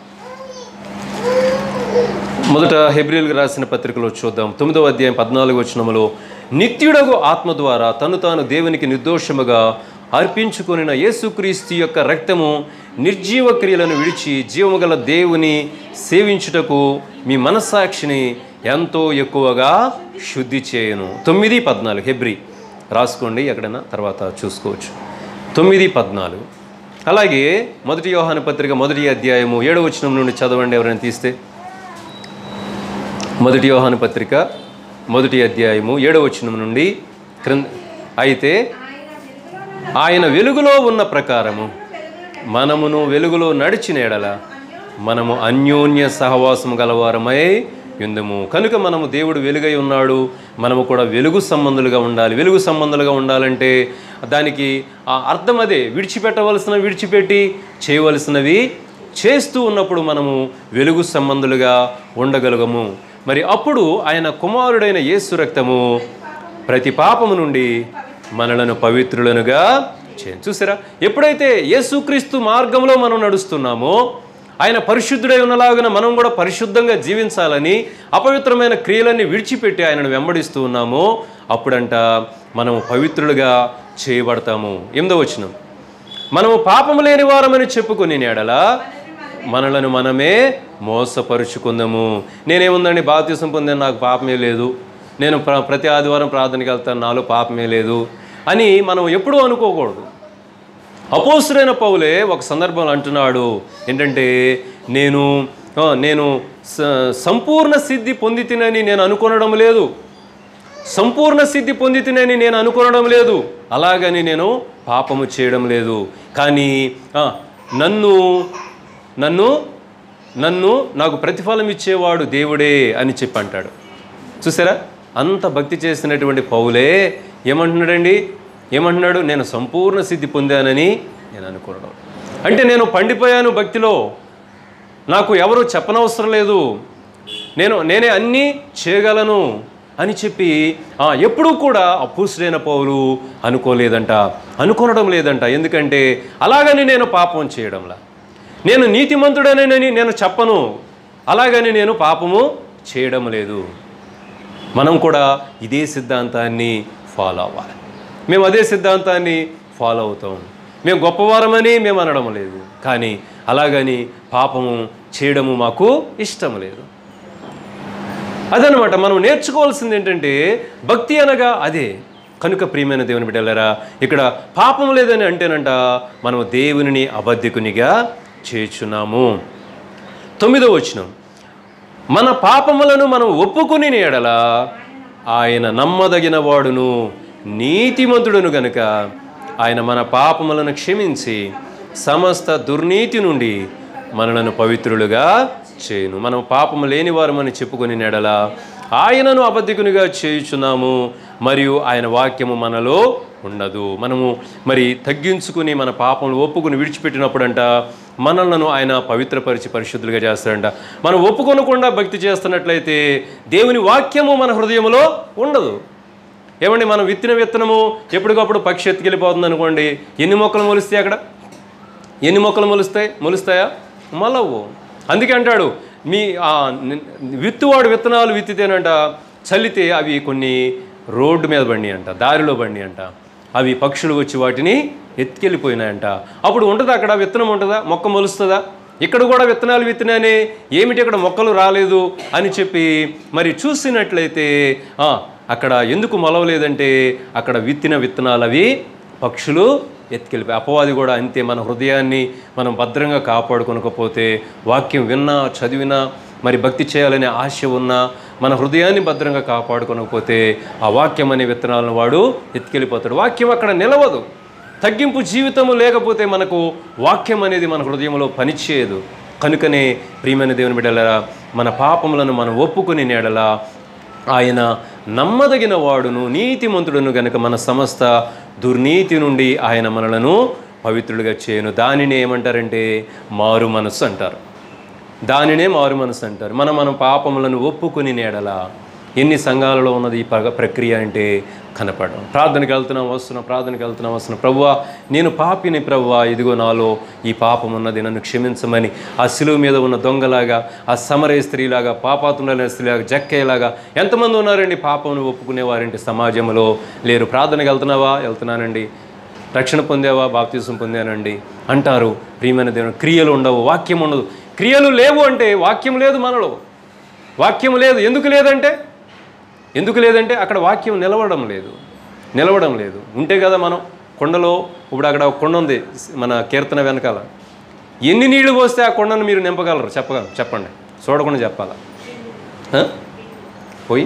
మొదట హెబ్రీయులకు రాసిన పత్రికలో చూద్దాం. తొమ్మిదవ అధ్యాయం పద్నాలుగు వచనములో, నిత్యుడగు ఆత్మ ద్వారా తను తాను దేవునికి నిర్దోషముగా అర్పించుకొనిన యేసుక్రీస్తు యొక్క రక్తము నిర్జీవ క్రియలను విడిచి జీవము గల దేవుని సేవించుటకు మీ మనస్సాక్షిని ఎంతో ఎక్కువగా శుద్ధి చేయను. తొమ్మిది పద్నాలుగు హెబ్రీ రాసుకోండి, ఎక్కడైనా తర్వాత చూసుకోవచ్చు. తొమ్మిది పద్నాలుగు అలాగే మొదటి యోహాను పత్రిక మొదటి అధ్యాయము ఏడవ వచనం నుండి చదవండి ఎవరైనా తీస్తే. మొదటి యోహాను పత్రిక మొదటి అధ్యాయము ఏడవ వచనం నుండి క్రింద, అయితే ఆయన వెలుగులో ఉన్న ప్రకారము మనమును వెలుగులో నడిచిన ఎడల మనము అన్యోన్య సహవాసము గలవారమై యుందుము. కనుక మనము దేవుడు వెలుగై ఉన్నాడు, మనము కూడా వెలుగు సంబంధులుగా ఉండాలి. వెలుగు సంబంధులుగా ఉండాలంటే దానికి ఆ అర్థం అదే, విడిచిపెట్టవలసినవి విడిచిపెట్టి చేయవలసినవి చేస్తూ ఉన్నప్పుడు మనము వెలుగు సంబంధులుగా ఉండగలుగము. మరి అప్పుడు ఆయన కుమారుడైన యేసు రక్తము ప్రతి పాపము నుండి మనలను పవిత్రులనుగా చేయ. చూసారా, ఎప్పుడైతే యేసుక్రీస్తు మార్గంలో మనం నడుస్తున్నామో, ఆయన పరిశుద్ధుడై ఉన్నలాగున మనం కూడా పరిశుద్ధంగా జీవించాలని అపవిత్రమైన క్రియలన్నీ విడిచిపెట్టి ఆయనను వెంబడిస్తూ ఉన్నామో అప్పుడంట మనము పవిత్రులుగా చేయబడతాము. ఎనిమిదవ వచనం, మనము పాపము లేని వారమని చెప్పుకుని ఎడల మనలను మనమే మోసపరుచుకుందాము. నేనేముందండి, బాప్తిసం పొందాను, నాకు పాపమే లేదు, నేను ప్ర ప్రతి ఆదివారం ప్రార్థనకి వెళ్తాను, నాలో పాపమే లేదు అని మనం ఎప్పుడూ అనుకోకూడదు. అపోస్తలుడైన పౌలే ఒక సందర్భంలో అంటున్నాడు ఏంటంటే, నేను నేను సంపూర్ణ సిద్ధి పొందితినని నేను అనుకొనడం లేదు సంపూర్ణ సిద్ధి పొందితినని నేను అనుకొనడం లేదు అలాగని నేను పాపము చేయడం లేదు. కానీ నన్ను నన్ను నన్ను నాకు ప్రతిఫలం ఇచ్చేవాడు దేవుడే అని చెప్పి అంటాడు. చూసారా, అంత భక్తి చేసినటువంటి పౌలే ఏమంటున్నాడండి, ఏమంటున్నాడు, నేను సంపూర్ణ సిద్ధి పొందానని నేను అనుకోవడం. అంటే నేను పండిపోయాను భక్తిలో, నాకు ఎవరు చెప్పనవసరం లేదు, నేను నేనే అన్నీ చేయగలను అని చెప్పి ఎప్పుడూ కూడా అపోస్తలుడైన పౌలు అనుకోలేదంట, అనుకోవడం లేదంట. ఎందుకంటే అలాగని నేను పాపం చేయడంలా, నేను నీతిమంతుడనని నేను చెప్పను, అలాగని నేను పాపము చేయడం లేదు. మనం కూడా ఇదే సిద్ధాంతాన్ని ఫాలో అవ్వాలి. మేము అదే సిద్ధాంతాన్ని ఫాలో అవుతాం. మేము గొప్పవారమని మేము అనడం లేదు, కానీ అలాగని పాపము చేయడము మాకు ఇష్టం లేదు. అదనమాట మనం నేర్చుకోవాల్సింది ఏంటంటే భక్తి అనగా అదే. కనుక ప్రియమైన దేవుని బిడ్డలారా, ఇక్కడ పాపం లేదని అంటేనంట మనం దేవునిని అబద్ధికునిగా చేయుచున్నాము. తొమ్మిదో వచనం, మన పాపములను మనం ఒప్పుకుని ఎడల ఆయన నమ్మదగిన వాడును నీతిమంతుడును గనుక ఆయన మన పాపములను క్షమించి సమస్త దుర్నీతి నుండి మనలను పవిత్రులుగా చేయును. మనం పాపము లేని వారమని చెప్పుకొని నెడల ఆయనను అబద్ధికునిగా చేయుచున్నాము, మరియు ఆయన వాక్యము మనలో ఉండదు. మనము మరి తగ్గించుకుని మన పాపములు ఒప్పుకుని విడిచిపెట్టినప్పుడంట మనలను ఆయన పవిత్రపరిచి పరిశుద్ధులుగా చేస్తాడంట. మనం ఒప్పుకొనకుండా భక్తి చేస్తున్నట్లయితే దేవుని వాక్యము మన హృదయంలో ఉండదు. ఏమండి, మనం విత్తిన విత్తనము ఎప్పటికప్పుడు పక్షి ఎత్తుకెళ్ళిపోతుంది అనుకోండి, ఎన్ని మొక్కలు మొలుస్తాయి? అక్కడ ఎన్ని మొక్కలు మొలుస్తాయి? మొలుస్తాయా? మలవు. అందుకే అంటాడు, మీ విత్తువాడు విత్తనాలు విత్తితేనంట చల్లితే అవి కొన్ని రోడ్డు మీద బండి అంట, దారిలో బండి అంట, అవి పక్షులు వచ్చి వాటిని ఎత్తుకెళ్ళిపోయినాయంట. అప్పుడు ఉంటుంది అక్కడ విత్తనం ఉంటుందా? మొక్క మొలుస్తుందా? ఇక్కడ కూడా విత్తనాలు విత్తినానే, ఏమిటి ఇక్కడ మొక్కలు రాలేదు అని చెప్పి మరి చూసినట్లయితే అక్కడ ఎందుకు మొలవలేదంటే అక్కడ విత్తిన విత్తనాలు అవి పక్షులు ఎత్తుకెళ్ళిపోయి. అపవాది కూడా అంతే. మన హృదయాన్ని మనం భద్రంగా కాపాడుకొనకపోతే, వాక్యం విన్నా చదివినా మరి భక్తి చేయాలనే ఆశ ఉన్నా మన హృదయాన్ని భద్రంగా కాపాడుకొనకపోతే ఆ వాక్యం అనే విత్తనాలను వాడు ఎత్తుకెళ్ళిపోతాడు. వాక్యం అక్కడ నిలవదు. తగ్గింపు జీవితము లేకపోతే మనకు వాక్యం అనేది మన హృదయంలో పనిచేయదు. కనుకనే ప్రియమైన దేవుని బిడ్డలారా, మన పాపములను మనం ఒప్పుకుని నేడలా ఆయన నమ్మదగిన వాడును నీతిమంతుడును గనుక మన సమస్త దుర్నీతి నుండి ఆయన మనలను పవిత్రులుగా చేయను. దానిని ఏమంటారంటే మారు మనస్సు అంటారు. దానినే మారు మనస్సు అంటారు. మనం మనం పాపములను ఒప్పుకుని నేడలా. ఎన్ని సంఘాలలో ఉన్నది ఈ ప్రక్రియ అంటే కనపడడం. ప్రార్థనకి వెళ్తున్నాం వస్తున్నాం, ప్రార్థనకి వెళ్తున్నాం వస్తున్నాం, ప్రభువా నేను పాపిని ప్రభువా, ఇదిగో నాలో ఈ పాపం ఉన్నది, నన్ను క్షమించమని ఆ శిలువ మీద ఉన్న దొంగలాగా, ఆ సమరయ స్త్రీలాగా, పాపాత్ములైన స్త్రీలాగా, జక్కేలాగా ఎంతమంది ఉన్నారండి పాపమును ఒప్పుకునేవారంటే సమాజంలో లేరు. ప్రార్థనకి వెళ్తున్నావా? వెళ్తున్నానండి. రక్షణ పొందావా? బాప్తిసం పొందానండి అంటారు. ప్రియమైన దేవుని క్రియలు ఉండవు, వాక్యం ఉండదు. క్రియలు లేవు అంటే వాక్యం లేదు మనలో. వాక్యం లేదు. ఎందుకు లేదంటే ఎందుకు లేదంటే అక్కడ వాక్యం నిలవడం లేదు నిలవడం లేదు ఉంటే కదా. మనం కొండలో ఇప్పుడు అక్కడ ఒక కొండ ఉంది మన కీర్తన వెనకాల. ఎన్ని నీళ్లు పోస్తే ఆ కొండను మీరు నింపగలరు? చెప్పగలరు? చెప్పండి, చూడకుండా చెప్పాలా? పోయి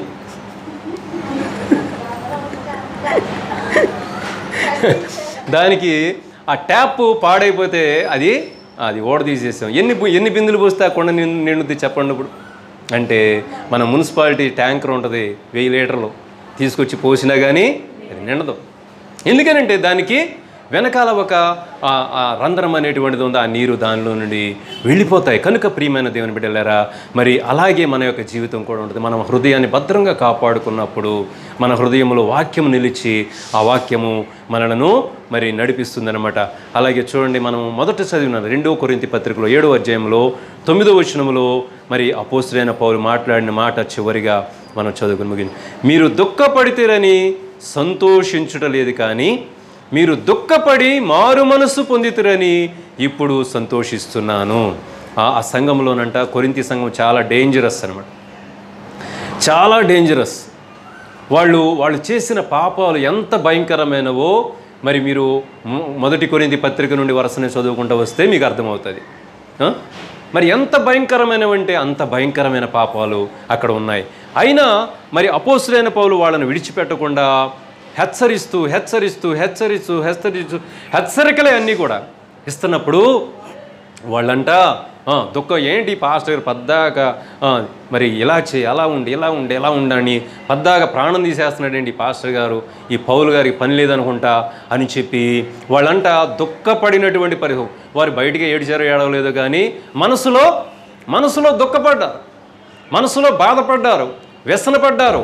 దానికి ఆ ట్యాప్ పాడైపోతే అది అది ఓడ తీసేసాం. ఎన్ని ఎన్ని బిందులు పోస్తే ఆ కొండ నిండుద్ది చెప్పండి. ఇప్పుడు అంటే మన మున్సిపాలిటీ ట్యాంకర్ ఉంటుంది, వెయ్యి లీటర్లు తీసుకొచ్చి పోసినా కానీ అది నిండదు. ఎందుకనంటే దానికి వెనకాల ఒక రంధ్రం అనేటువంటిది ఉంది. ఆ నీరు దానిలో నుండి వెళ్ళిపోతాయి. కనుక ప్రియమైన దేవుని బిడ్డలారా, మరి అలాగే మన యొక్క జీవితం కూడా ఉంటుంది. మనం హృదయాన్ని భద్రంగా కాపాడుకున్నప్పుడు మన హృదయంలో వాక్యము నిలిచి ఆ వాక్యము మనలను మరి నడిపిస్తుందన్నమాట. అలాగే చూడండి, మనం మొదట చదివిన రెండవ కొరింథీ పత్రికలో ఏడవ అధ్యాయంలో తొమ్మిదో వచనంలో మరి అపోస్తలుడైన పౌలు మాట్లాడిన మాట చివరిగా మనం చదువుకుని ముగింది. మీరు దుఃఖపడితేరని సంతోషించుటలేదు, కానీ మీరు దుఃఖపడి మారు మనస్సు పొందితురని ఇప్పుడు సంతోషిస్తున్నాను. ఆ సంఘంలోనంట, కొరింథీ సంఘం చాలా డేంజరస్ అనమాట, చాలా డేంజరస్. వాళ్ళు వాళ్ళు చేసిన పాపాలు ఎంత భయంకరమైనవో మరి మీరు మొదటి కొరింథీ పత్రిక నుండి వరుసనే చదువుకుంటూ వస్తే మీకు అర్థమవుతుంది. మరి ఎంత భయంకరమైనవంటే అంత భయంకరమైన పాపాలు అక్కడ ఉన్నాయి. అయినా మరి అపోస్తలుడైన పౌలు వాళ్ళని విడిచిపెట్టకుండా హెచ్చరిస్తూ హెచ్చరిస్తూ హెచ్చరిస్తూ హెచ్చరిస్తూ హెచ్చరికలే అన్నీ కూడా ఇస్తున్నప్పుడు వాళ్ళంట దుఃఖం ఏంటి పాస్టర్ గారు పద్దాక మరి ఇలా చేయి, అలా ఉండి ఇలా ఉండి ఎలా ఉండని పద్దాక ప్రాణం తీసేస్తున్నాడండి పాస్టర్ గారు, ఈ పౌలు గారికి పని లేదనుకుంటా అని చెప్పి వాళ్ళంట దుఃఖపడినటువంటి పరిస్థితి. వారు బయటికి ఏడిచారో ఏడవలేదో కానీ మనసులో మనసులో దుఃఖపడ్డారు, మనసులో బాధపడ్డారు, వ్యసనపడ్డారు.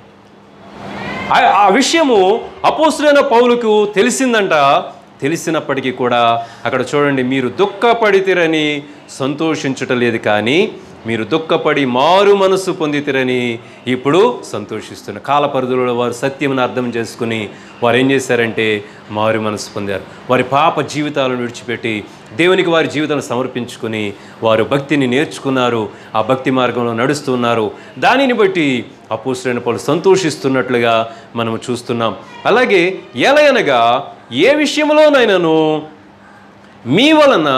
ఆ విషయము అపోస్తలుడైన పౌలుకు తెలిసిందంట. తెలిసినప్పటికీ కూడా అక్కడ చూడండి, మీరు దుఃఖపడితేరని సంతోషించటం లేదు, కానీ మీరు దుఃఖపడి మారు మనసు పొందితిరని ఇప్పుడు సంతోషిస్తున్నారు. కాలపరిధిలో వారు సత్యమును అర్థం చేసుకుని వారు ఏం చేశారంటే మారు మనసు పొందారు. వారి పాప జీవితాలను విడిచిపెట్టి దేవునికి వారి జీవితాలను సమర్పించుకుని వారు భక్తిని నేర్చుకున్నారు. ఆ భక్తి మార్గంలో నడుస్తున్నారు. దానిని బట్టి అపోస్తలుడైన పౌలు సంతోషిస్తున్నట్లుగా మనం చూస్తున్నాం. అలాగే ఎలయనగా ఏ విషయంలోనైనాను మీ వలన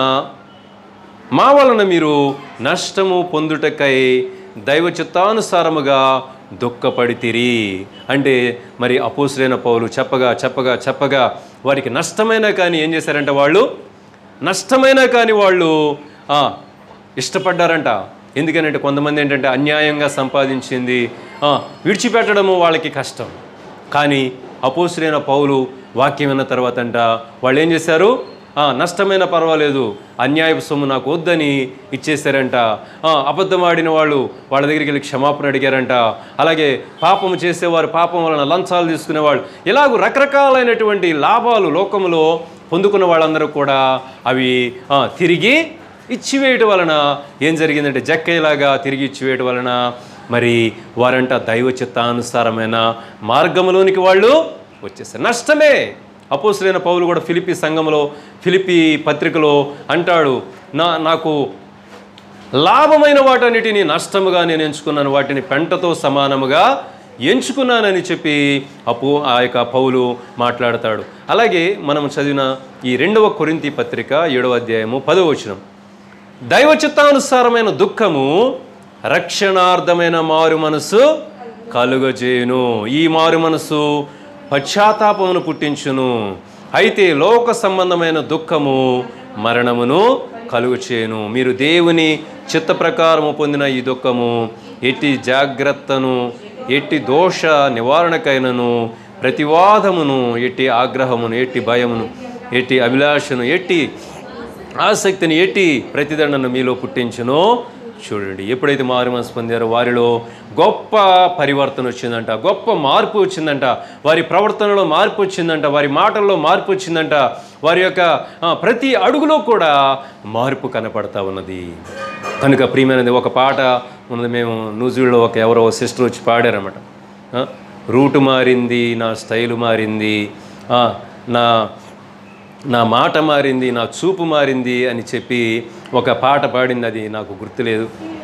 మా వలన మీరు నష్టము పొందుటకై దైవ చిత్తానుసారముగా దుఃఖపడితిరి. అంటే మరి అపోస్తలుడైన పౌలు చెప్పగా చెప్పగా చెప్పగా వారికి నష్టమైనా కానీ ఏం చేశారంట, వాళ్ళు నష్టమైనా కానీ వాళ్ళు ఇష్టపడ్డారంట. ఎందుకనంటే కొంతమంది ఏంటంటే అన్యాయంగా సంపాదించింది విడిచిపెట్టడము వాళ్ళకి కష్టం. కానీ అపోస్తలుడైన పౌలు వాక్యం విన్న తర్వాత అంట వాళ్ళు ఏం చేశారు, నష్టమైనా పర్వాలేదు, అన్యాయపు సొమ్ము నాకు వద్దని ఇచ్చేశారంట. అబద్ధం ఆడిన వాళ్ళు వాళ్ళ దగ్గరికి వెళ్ళి క్షమాపణ అడిగారంట. అలాగే పాపము చేసేవారు పాపం వలన లంచాలు తీసుకునేవాళ్ళు, ఇలాగ రకరకాలైనటువంటి లాభాలు లోకంలో పొందుకున్న వాళ్ళందరూ కూడా అవి తిరిగి ఇచ్చివేయటం వలన ఏం జరిగిందంటే జక్కయ్యలాగా తిరిగి ఇచ్చివేయటం వలన మరి వారంట దైవ చిత్తానుసారమైన మార్గంలోనికి వాళ్ళు వచ్చేస్తారు. నష్టమే. అపోస్తలుడైన పౌలు కూడా ఫిలిప్పీ సంఘంలో ఫిలిప్పీ పత్రికలో అంటాడు, నా నాకు లాభమైన వాటన్నిటిని నష్టముగా నేను ఎంచుకున్నాను, వాటిని పెంటతో సమానముగా ఎంచుకున్నానని చెప్పి అపో ఆ యొక్క పౌలు మాట్లాడతాడు. అలాగే మనం చదివిన ఈ రెండవ కొరింథీ పత్రిక ఏడవ అధ్యాయము పదవ వచనం, దైవ చిత్తానుసారమైన దుఃఖము రక్షణార్థమైన మారు మనసు కలుగజేయును. ఈ మారు మనసు పశ్చాత్తాపమును పుట్టించును. అయితే లోక సంబంధమైన దుఃఖము మరణమును కలుగచేయును. మీరు దేవుని చిత్త ప్రకారము పొందిన ఈ దుఃఖము ఎట్టి జాగ్రత్తను, ఎట్టి దోష నివారణకైనను, ప్రతివాదమును, ఎట్టి ఆగ్రహమును, ఎట్టి భయమును, ఎట్టి అభిలాషను, ఎట్టి ఆసక్తిని, ఎట్టి ప్రతిదండను మీలో పుట్టించును. చూడండి, ఎప్పుడైతే మారు మనసు పొందారో వారిలో గొప్ప పరివర్తన వచ్చిందంట, గొప్ప మార్పు వచ్చిందంట, వారి ప్రవర్తనలో మార్పు వచ్చిందంట, వారి మాటల్లో మార్పు వచ్చిందంట, వారి యొక్క ప్రతి అడుగులో కూడా మార్పు కనపడతా ఉన్నది. కనుక ప్రియమైనది ఒక పాట ఉన్నది, మేము న్యూజిలాండ్లో ఒక ఎవరో సిస్టర్ వచ్చి పాడారన్నమాట. రూటు మారింది, నా స్టైలు మారింది, నా నా మాట మారింది, నా చూపు మారింది అని చెప్పి ఒక పాట పాడింది. అది నాకు గుర్తులేదు.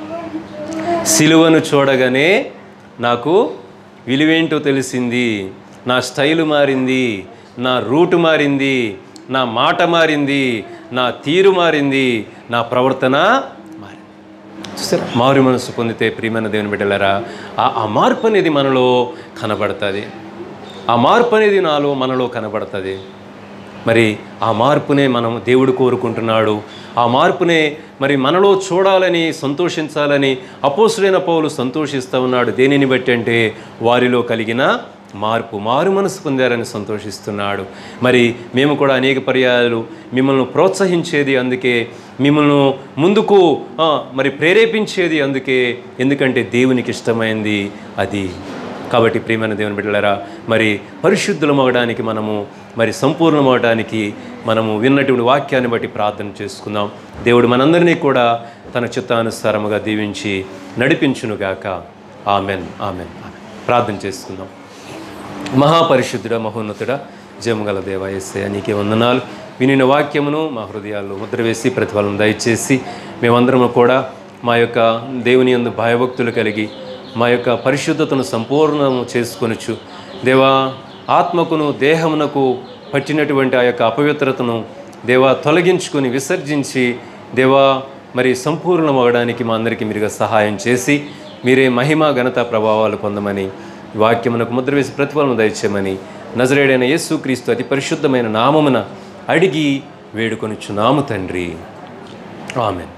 సిలువను చూడగానే నాకు విలువేంటో తెలిసింది, నా స్టైలు మారింది, నా రూటు మారింది, నా మాట మారింది, నా తీరు మారింది, నా ప్రవర్తన మారింది. చూసారా, మారు మనసు పొందితే ప్రియమైన దేవుని బిడ్డలారా ఆ మార్పు అనేది మనలో కనబడుతుంది. ఆ మార్పు అనేది నాలో మనలో కనబడుతుంది. మరి ఆ మార్పునే మనం దేవుడు కోరుకుంటున్నాడు. ఆ మార్పునే మరి మనలో చూడాలని, సంతోషించాలని అపోస్తలుడైన పౌలు సంతోషిస్తూ ఉన్నాడు. దేనిని బట్టి అంటే వారిలో కలిగిన మార్పు, మారు మనసు పొందారని సంతోషిస్తున్నాడు. మరి మేము కూడా అనేక పర్యాయాలు మిమ్మల్ని ప్రోత్సహించేది అందుకే, మిమ్మల్ని ముందుకు మరి ప్రేరేపించేది అందుకే, ఎందుకంటే దేవునికి ఇష్టమైంది అది. కాబట్టి ప్రియమైన దేవుని బిడ్డలారా, మరి పరిశుద్ధులం అవ్వడానికి మనము మరి సంపూర్ణమవడానికి మనము విన్నటువంటి వాక్యాన్ని బట్టి ప్రార్థన చేసుకుందాం. దేవుడు మనందరినీ కూడా తన చిత్తానుసారముగా దీవించి నడిపించునుగాక. ఆమెన్, ఆమెన్, ఆమెన్. ప్రార్థన చేసుకుందాం. మహాపరిశుద్ధుడ, మహోన్నతుడ, జయముగల దేవ యేసయ్య, నీకే వందనాలు. వినిన వాక్యమును మా హృదయాల్లో ముద్ర వేసి ప్రతిఫలం దయచేసి మేమందరము కూడా మా యొక్క దేవుని యందు భయభక్తులు కలిగి మా యొక్క పరిశుద్ధతను సంపూర్ణము చేసుకొనొచ్చు. దేవా, ఆత్మకును దేహమునకు పట్టినటువంటి ఆ యొక్క అపవిత్రతను దేవా తొలగించుకొని విసర్జించి దేవా మరి సంపూర్ణమవడానికి మా అందరికీ మీరుగా సహాయం చేసి మీరే మహిమ ఘనత ప్రభావాలు పొందమని వాక్యమునకు ముద్ర వేసి ప్రతిఫలం దయచేయమని నజరేయుడైన యేసుక్రీస్తు అతి పరిశుద్ధమైన నామమున అడిగి వేడుకొనుచున్నాము తండ్రి. ఆమెన్.